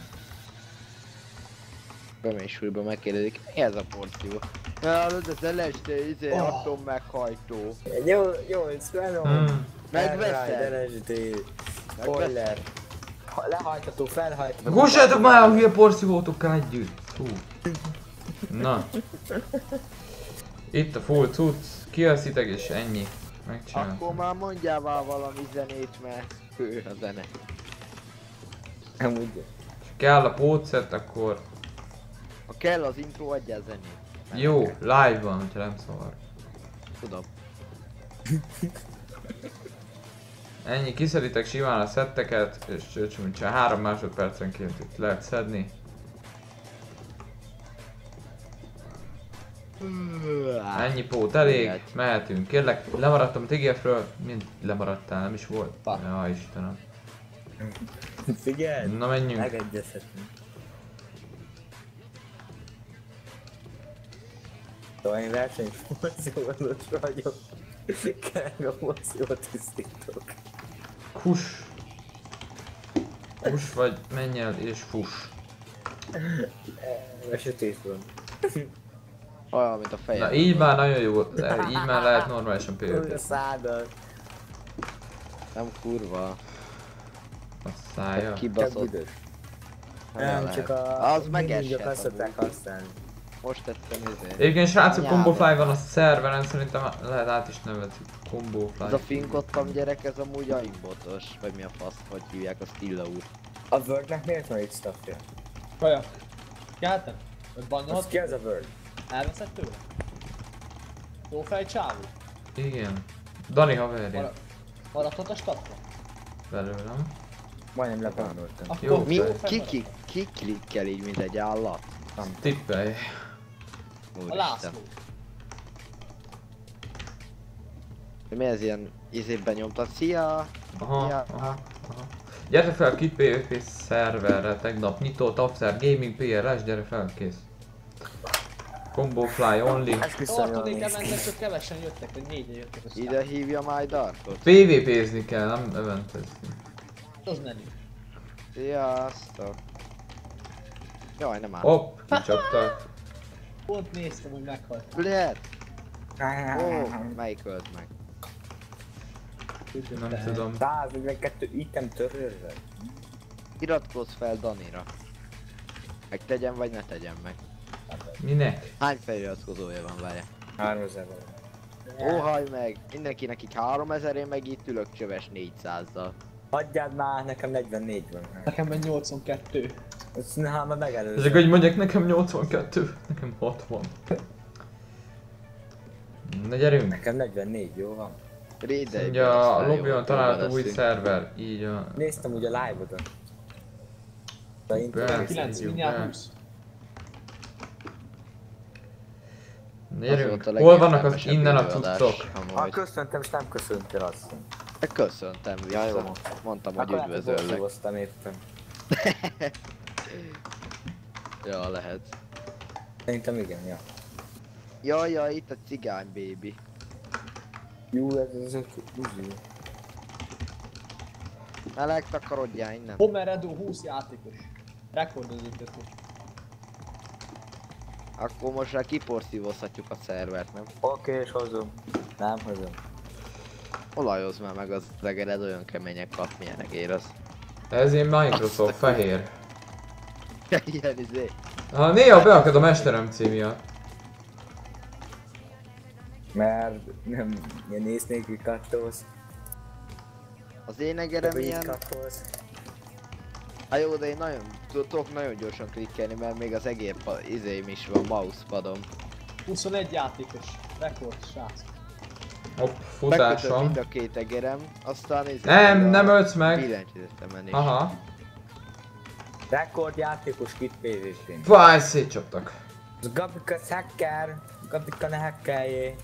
Bemény súlyba megkérdezik, mi ez a porszívó? Hallod, az eleste, izé, Oh. atom meghajtó. Jó, jó, ez neon. Hmm. Megveszed? L S D, spoiler. Ha- Lehajtható, felhajtható. Gussátok már a hülye porszívótokkal együtt! Hú. Na. Itt a full cucc, kiaszitek és ennyi. Megcsináltam. Akkor már mondjál már valami zenét, mert hő a zene. Amúgy. Ha kell a pótszett, akkor Ha kell az intro, adjál zenét. jó, live van, hogyha nem szavar. Tudom. Ennyi, kiszeditek simán a szetteket, és csöcsöm, csak három másodpercenként itt lehet szedni. Ennyi pót elég, mehetünk. Kérlek, lemaradtam a T G F-ről, mind lemaradtál, nem is volt? Pa. Ja, Istenem. Figyelj! Na menjünk. Megegyezhetünk. Szóval én versenyformációzós vagyok. Kell a porciót tisztítok. Fuss. Fuss vagy menj el és fuss. A sötét van. Olyan, mint a fejem. Na így már nagyon jó, így már lehet normálisan pé vé Úgy a pé-zni. száddal. Nem kurva. A szája. Csak Kibaszott. büdös. Olyan Nem, lehet. csak a... Az megesett mindig azt amúgy. szokták használni. Most tettem ezért. Egyébként srácok, Anyába. Combo Fly van a szerveren, szerintem lehet át is nevezik. Combo Fly. Ez a finkottam gyerek, ez amúgy aimbotos. Vagy mi a fasz, hogy hívják, a Stilla úr. A Wordnek miért van itt stuffja? Kaja. Keltem? Vagy Az bannolhat? ki az a Word? Elveszed tőle? Jó fej csávú? Igen. Dani haverja. Mara- Maradhat a stapra? Belőlem. Majdnem lebanoltam. Akkor Jó, Mi? jó fej Ki, marad. ki, ki klikkel így, mint egy állat? Tippelj. A Úristen. László. Mi ez ilyen izében nyomtad? Szia! Aha, Ja. aha, aha. Gyere fel ki pé vé pé szerverre, tegnap nyitott After Gaming pé er es, gyere fel, kész. Combo Fly only. Esküszöm, jól Tartanék néz ki. eventek, csak kevesen jöttek, vagy négyen jöttek a Ide hívja My Darkot. pé vé pé-zni kell, nem eventezni. Az nem jó. Sziasztok! Jaj, nem áll. Hopp, kicsaptak. Pont néztem, hogy meghalt. Lehet? Ó, melyik ölt meg? Nem tudom. száznegyvenkettő item törölve. Iratkozz fel Danira. Meg tegyem vagy ne tegyem meg. Minek? Hány feliratkozója van, várja? háromezer valami. Ó, hajj meg! Mindenki nekik háromezer, én meg itt ülök csöves négyszázzal. Hagyjad már, nekem negyvennégy van. Nekem meg nyolcvankettő. Ezt hát már megelőzöm. Ezek, hogy mondják, nekem nyolcvankettő, nekem hatvan. Na gyerünk! Nekem negyvennégy, jó van. Rédei. Ugye a lobby-on található új szerver, így a... Néztem ugye a live-odat. De én Persze. kilenc, jó, mindjárt be. húsz. Na gyerünk! Az volt a Hol vannak az legértelmesebb innen a videóadás, cuccok? Ha amúgy. köszöntem, és nem köszöntél azt. Köszöntem Ja, jó. vissza. Mondtam, hogy Akkor lehet, hogy üdvözöllek. bosszúztam éppen. Ja, lehet. Szerintem igen, ja. Jaj, jaj, itt a cigány baby. Jó, ez az egy buzi. Meleg, takarodjál innen. Homer Edo húsz játékos. Rekordozítető. Akkor most már kiporszívozhatjuk a szervert, nem? Oké, és hozom. Nem hozom. Olajozz már meg az legered, olyan kemények kap, milyenek ér az. Ez én Microsoft fehér. Ilyen izé. Ha néha beakad a mesterem cím miatt. Mert nem ilyen néz nélkül kattolsz. Az én egerem ilyen... kattolsz. Hát jó, de én nagyon, tudok nagyon gyorsan klikkelni, mert még az egér izém is van, mousepadom. huszonegy játékos. Rekord, srác. Hopp, Megkötöm futásom. mind a két egerem, aztán izé... Nem, a nem ölsz meg. Billentyűzetemen is. Aha. Rekordjátékos kit pé vé pén. Fáj, szétcsaptak. Az Gabika hacker. Gabika ne hackeljé.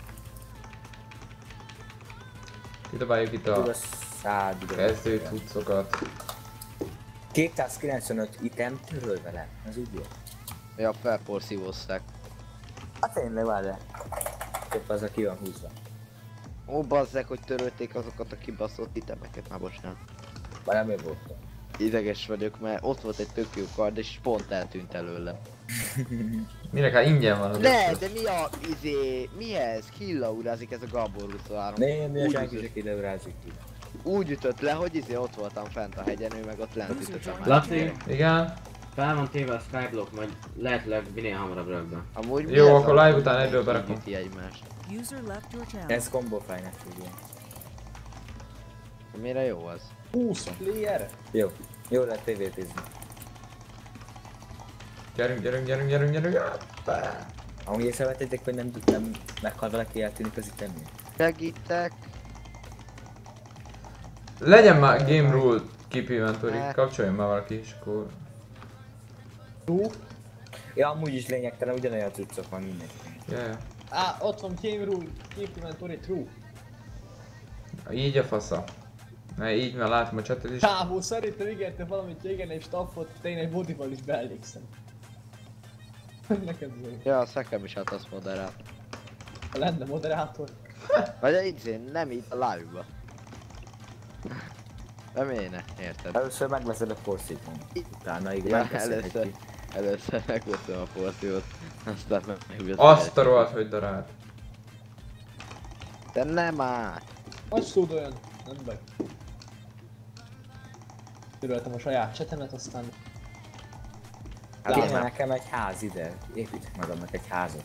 Kidobáljuk itt a Tudod, szád ide. kezdő cuccokat. kétszázkilencvenöt item töröl vele. Ez úgy jó. Ja, felporszívozták. Hát tényleg várjál. Épp az, aki van húzva. Ó, bazzek, hogy törölték azokat a kibaszott itemeket, már bocsánat. Már nem én voltam. Ideges vagyok, mert ott volt egy tök jó kard, és pont eltűnt előlem. Minek, hát ingyen van az Ne, összes. de mi a, izé, mi ez? Killaurázik ez a Gabor huszonhárom. Nem, mi a Úgy senki ütött- se kideúrázik ki. Úgy ütött le, hogy izé ott voltam fent a hegyen, ő meg ott lent ütött a másik. Laci, Igen. fel van téve a skyblock, majd lehetőleg minél hamarabb rögbe. Amúgy mi Jó, ez akkor a- live után egyből így berakom. üti egymást. User left your channel. Ez combo fájnak ugye. Mire jó az? húsz player. Jó. Jó lehet pé vé pézni. Gyerünk, gyerünk, gyerünk, gyerünk, gyerünk. Amúgy észrevettétek, hogy nem, nem meghal valaki, eltűnik az itemnél. Segítek. Legyen már game rule keep inventory, Ne. kapcsoljon már valaki, és akkor... Ja, amúgy is lényegtelen, ugyanolyan cuccok van mindenki. Yeah. Á, ott van Game Rule, Keep Inventory True. Így a fasza. Ne, így már látom a chatet is. Távol, szerintem ígértem valamit régen, és staffot tényleg bodyval is beelégszem. Neked jó. Ja, azt nekem is hát azt moderál. Ha lenne moderátor. Vagy így nem így a live-ba. Nem éne, érted? Először megveszed a porszíton. Utána így Ja, megbeszélhetjük. először, először megveszem a porciót, aztán meg megbeszélhetjük. Azt a rohadt, hogy darált. De nem át! Hogy tud olyan? Nem baj. Töröltem a saját csetemet, aztán... Hát Kéne nem. nekem egy ház ide. Építek magamnak egy házat.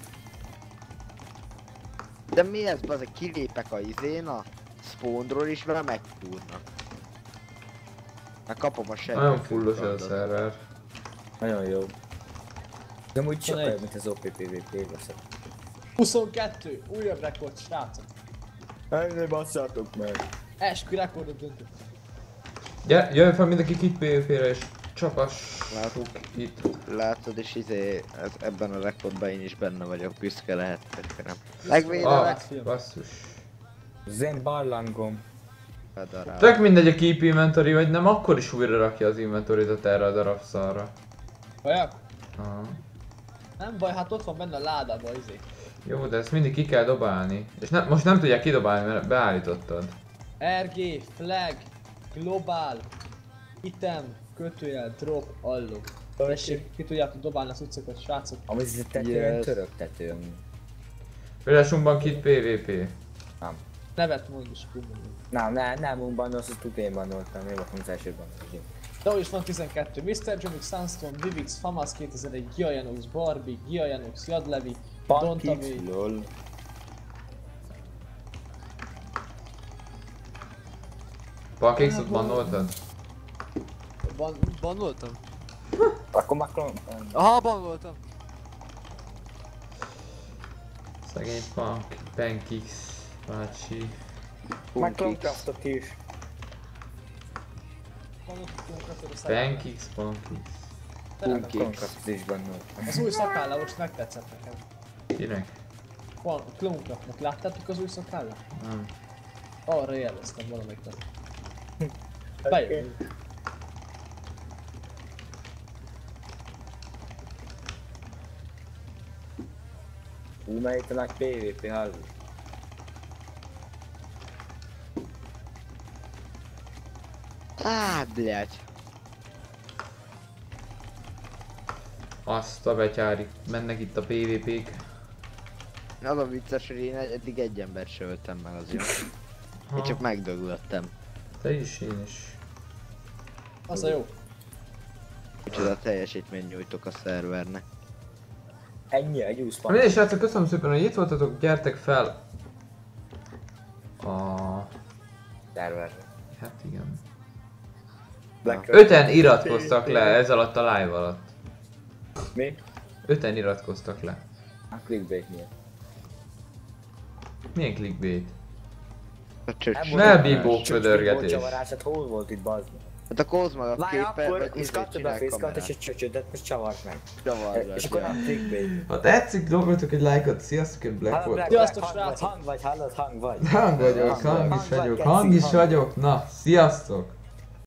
De mi ez, bazeg, kilépek a izén a spawnról is, vele megfúrnak. Meg kapom a sejtet. Nagyon fullos ez a szerver. Nagyon jó. De amúgy sokkal Egy. jobb, mint az o pé pé vé pé veszed. huszonkettő! Újabb rekord, srácok! Ennél basszátok meg. Eskü rekordot döntött. Gyere, jöjjön fel mindenki kit pé vé pére és csapassuk itt. Látod, és izé, ez, ebben a rekordban én is benne vagyok, büszke lehet, hogy nem. Ah, Megvédelek, basszus. Zen barlangom. bedarál. Tök mindegy a keep inventory, vagy nem, akkor is újra rakja az inventoryt erre a darab szarra. Vajak? Aha. Nem baj, hát ott van benne a ládában izé. Jó, de ezt mindig ki kell dobálni. És ne, most nem tudják kidobálni, mert beállítottad. er gé, flag, global, item, kötőjel, drop, allog. Tessék, ki tudjátok dobálni az utcokat, srácok. Amúgy ez tető, Yes. török tető. amúgy. Például kit pé vé pé. Nem. Nevet mondj is, akkor mondom. Nem, nem, nem, úgy bannolsz, azt tudja én bannoltam, én voltam az első bannoltam. De úgy is van tizenkettő. miszter Jomix, Sunstorm, Vivix, Famas kétezer-egy, Giajanox, Barbie, Giajanox, Jadlevi, Dontavi. Pankit, lol. Pakixot bannoltad? Ban bannoltam? Akkor már klon... Aha, bannoltam. Szegény Punk, Pankix, bácsi. Már kloncraftot is. Pankix, Pankix. Tényleg, Kloncraftot is bannoltam. az új szakálla most megtetszett nekem. Kinek? Van, Clonecraftnak láttátok az új szakállát? Nem. Arra jeleztem valamelyik nap. Bejön. Úgy már itt a nagy pé vé pé halló. Á, blядь. Azt a betyári, mennek itt a pé vé pék. Az a vicces, hogy én eddig egy embert se öltem meg, az jó. Én csak megdöglöttem. Te is, én is. Az a jó. Úgyhogy a teljesítményt nyújtok a szervernek. Ennyi a juice Na pan. mindegy srácok, köszönöm szépen, hogy itt voltatok, gyertek fel. A... Szervernek. Hát igen. Black Öten iratkoztak le ez alatt a live alatt. Mi? Öten iratkoztak le. A clickbait miatt. Milyen clickbait? A csöcs. Ne bibók pödörgetés. Csavarás, hát hol volt itt bazd? Hát a Kozma a Várj, képe, akkor vagy most izét kapta be a csinál fészkart és kamerát. egy csöcsöt, most csavart meg. Csavard És akkor nem clickbait. Ha tetszik, dobjatok egy lájkot, sziasztok, én Black Hallod, volt. Black, Sziasztok, Black, hang vagy, srácok! hang vagy, hallod, hang vagy. Hang vagyok, hang is vagyok, hang is vagyok, na, sziasztok!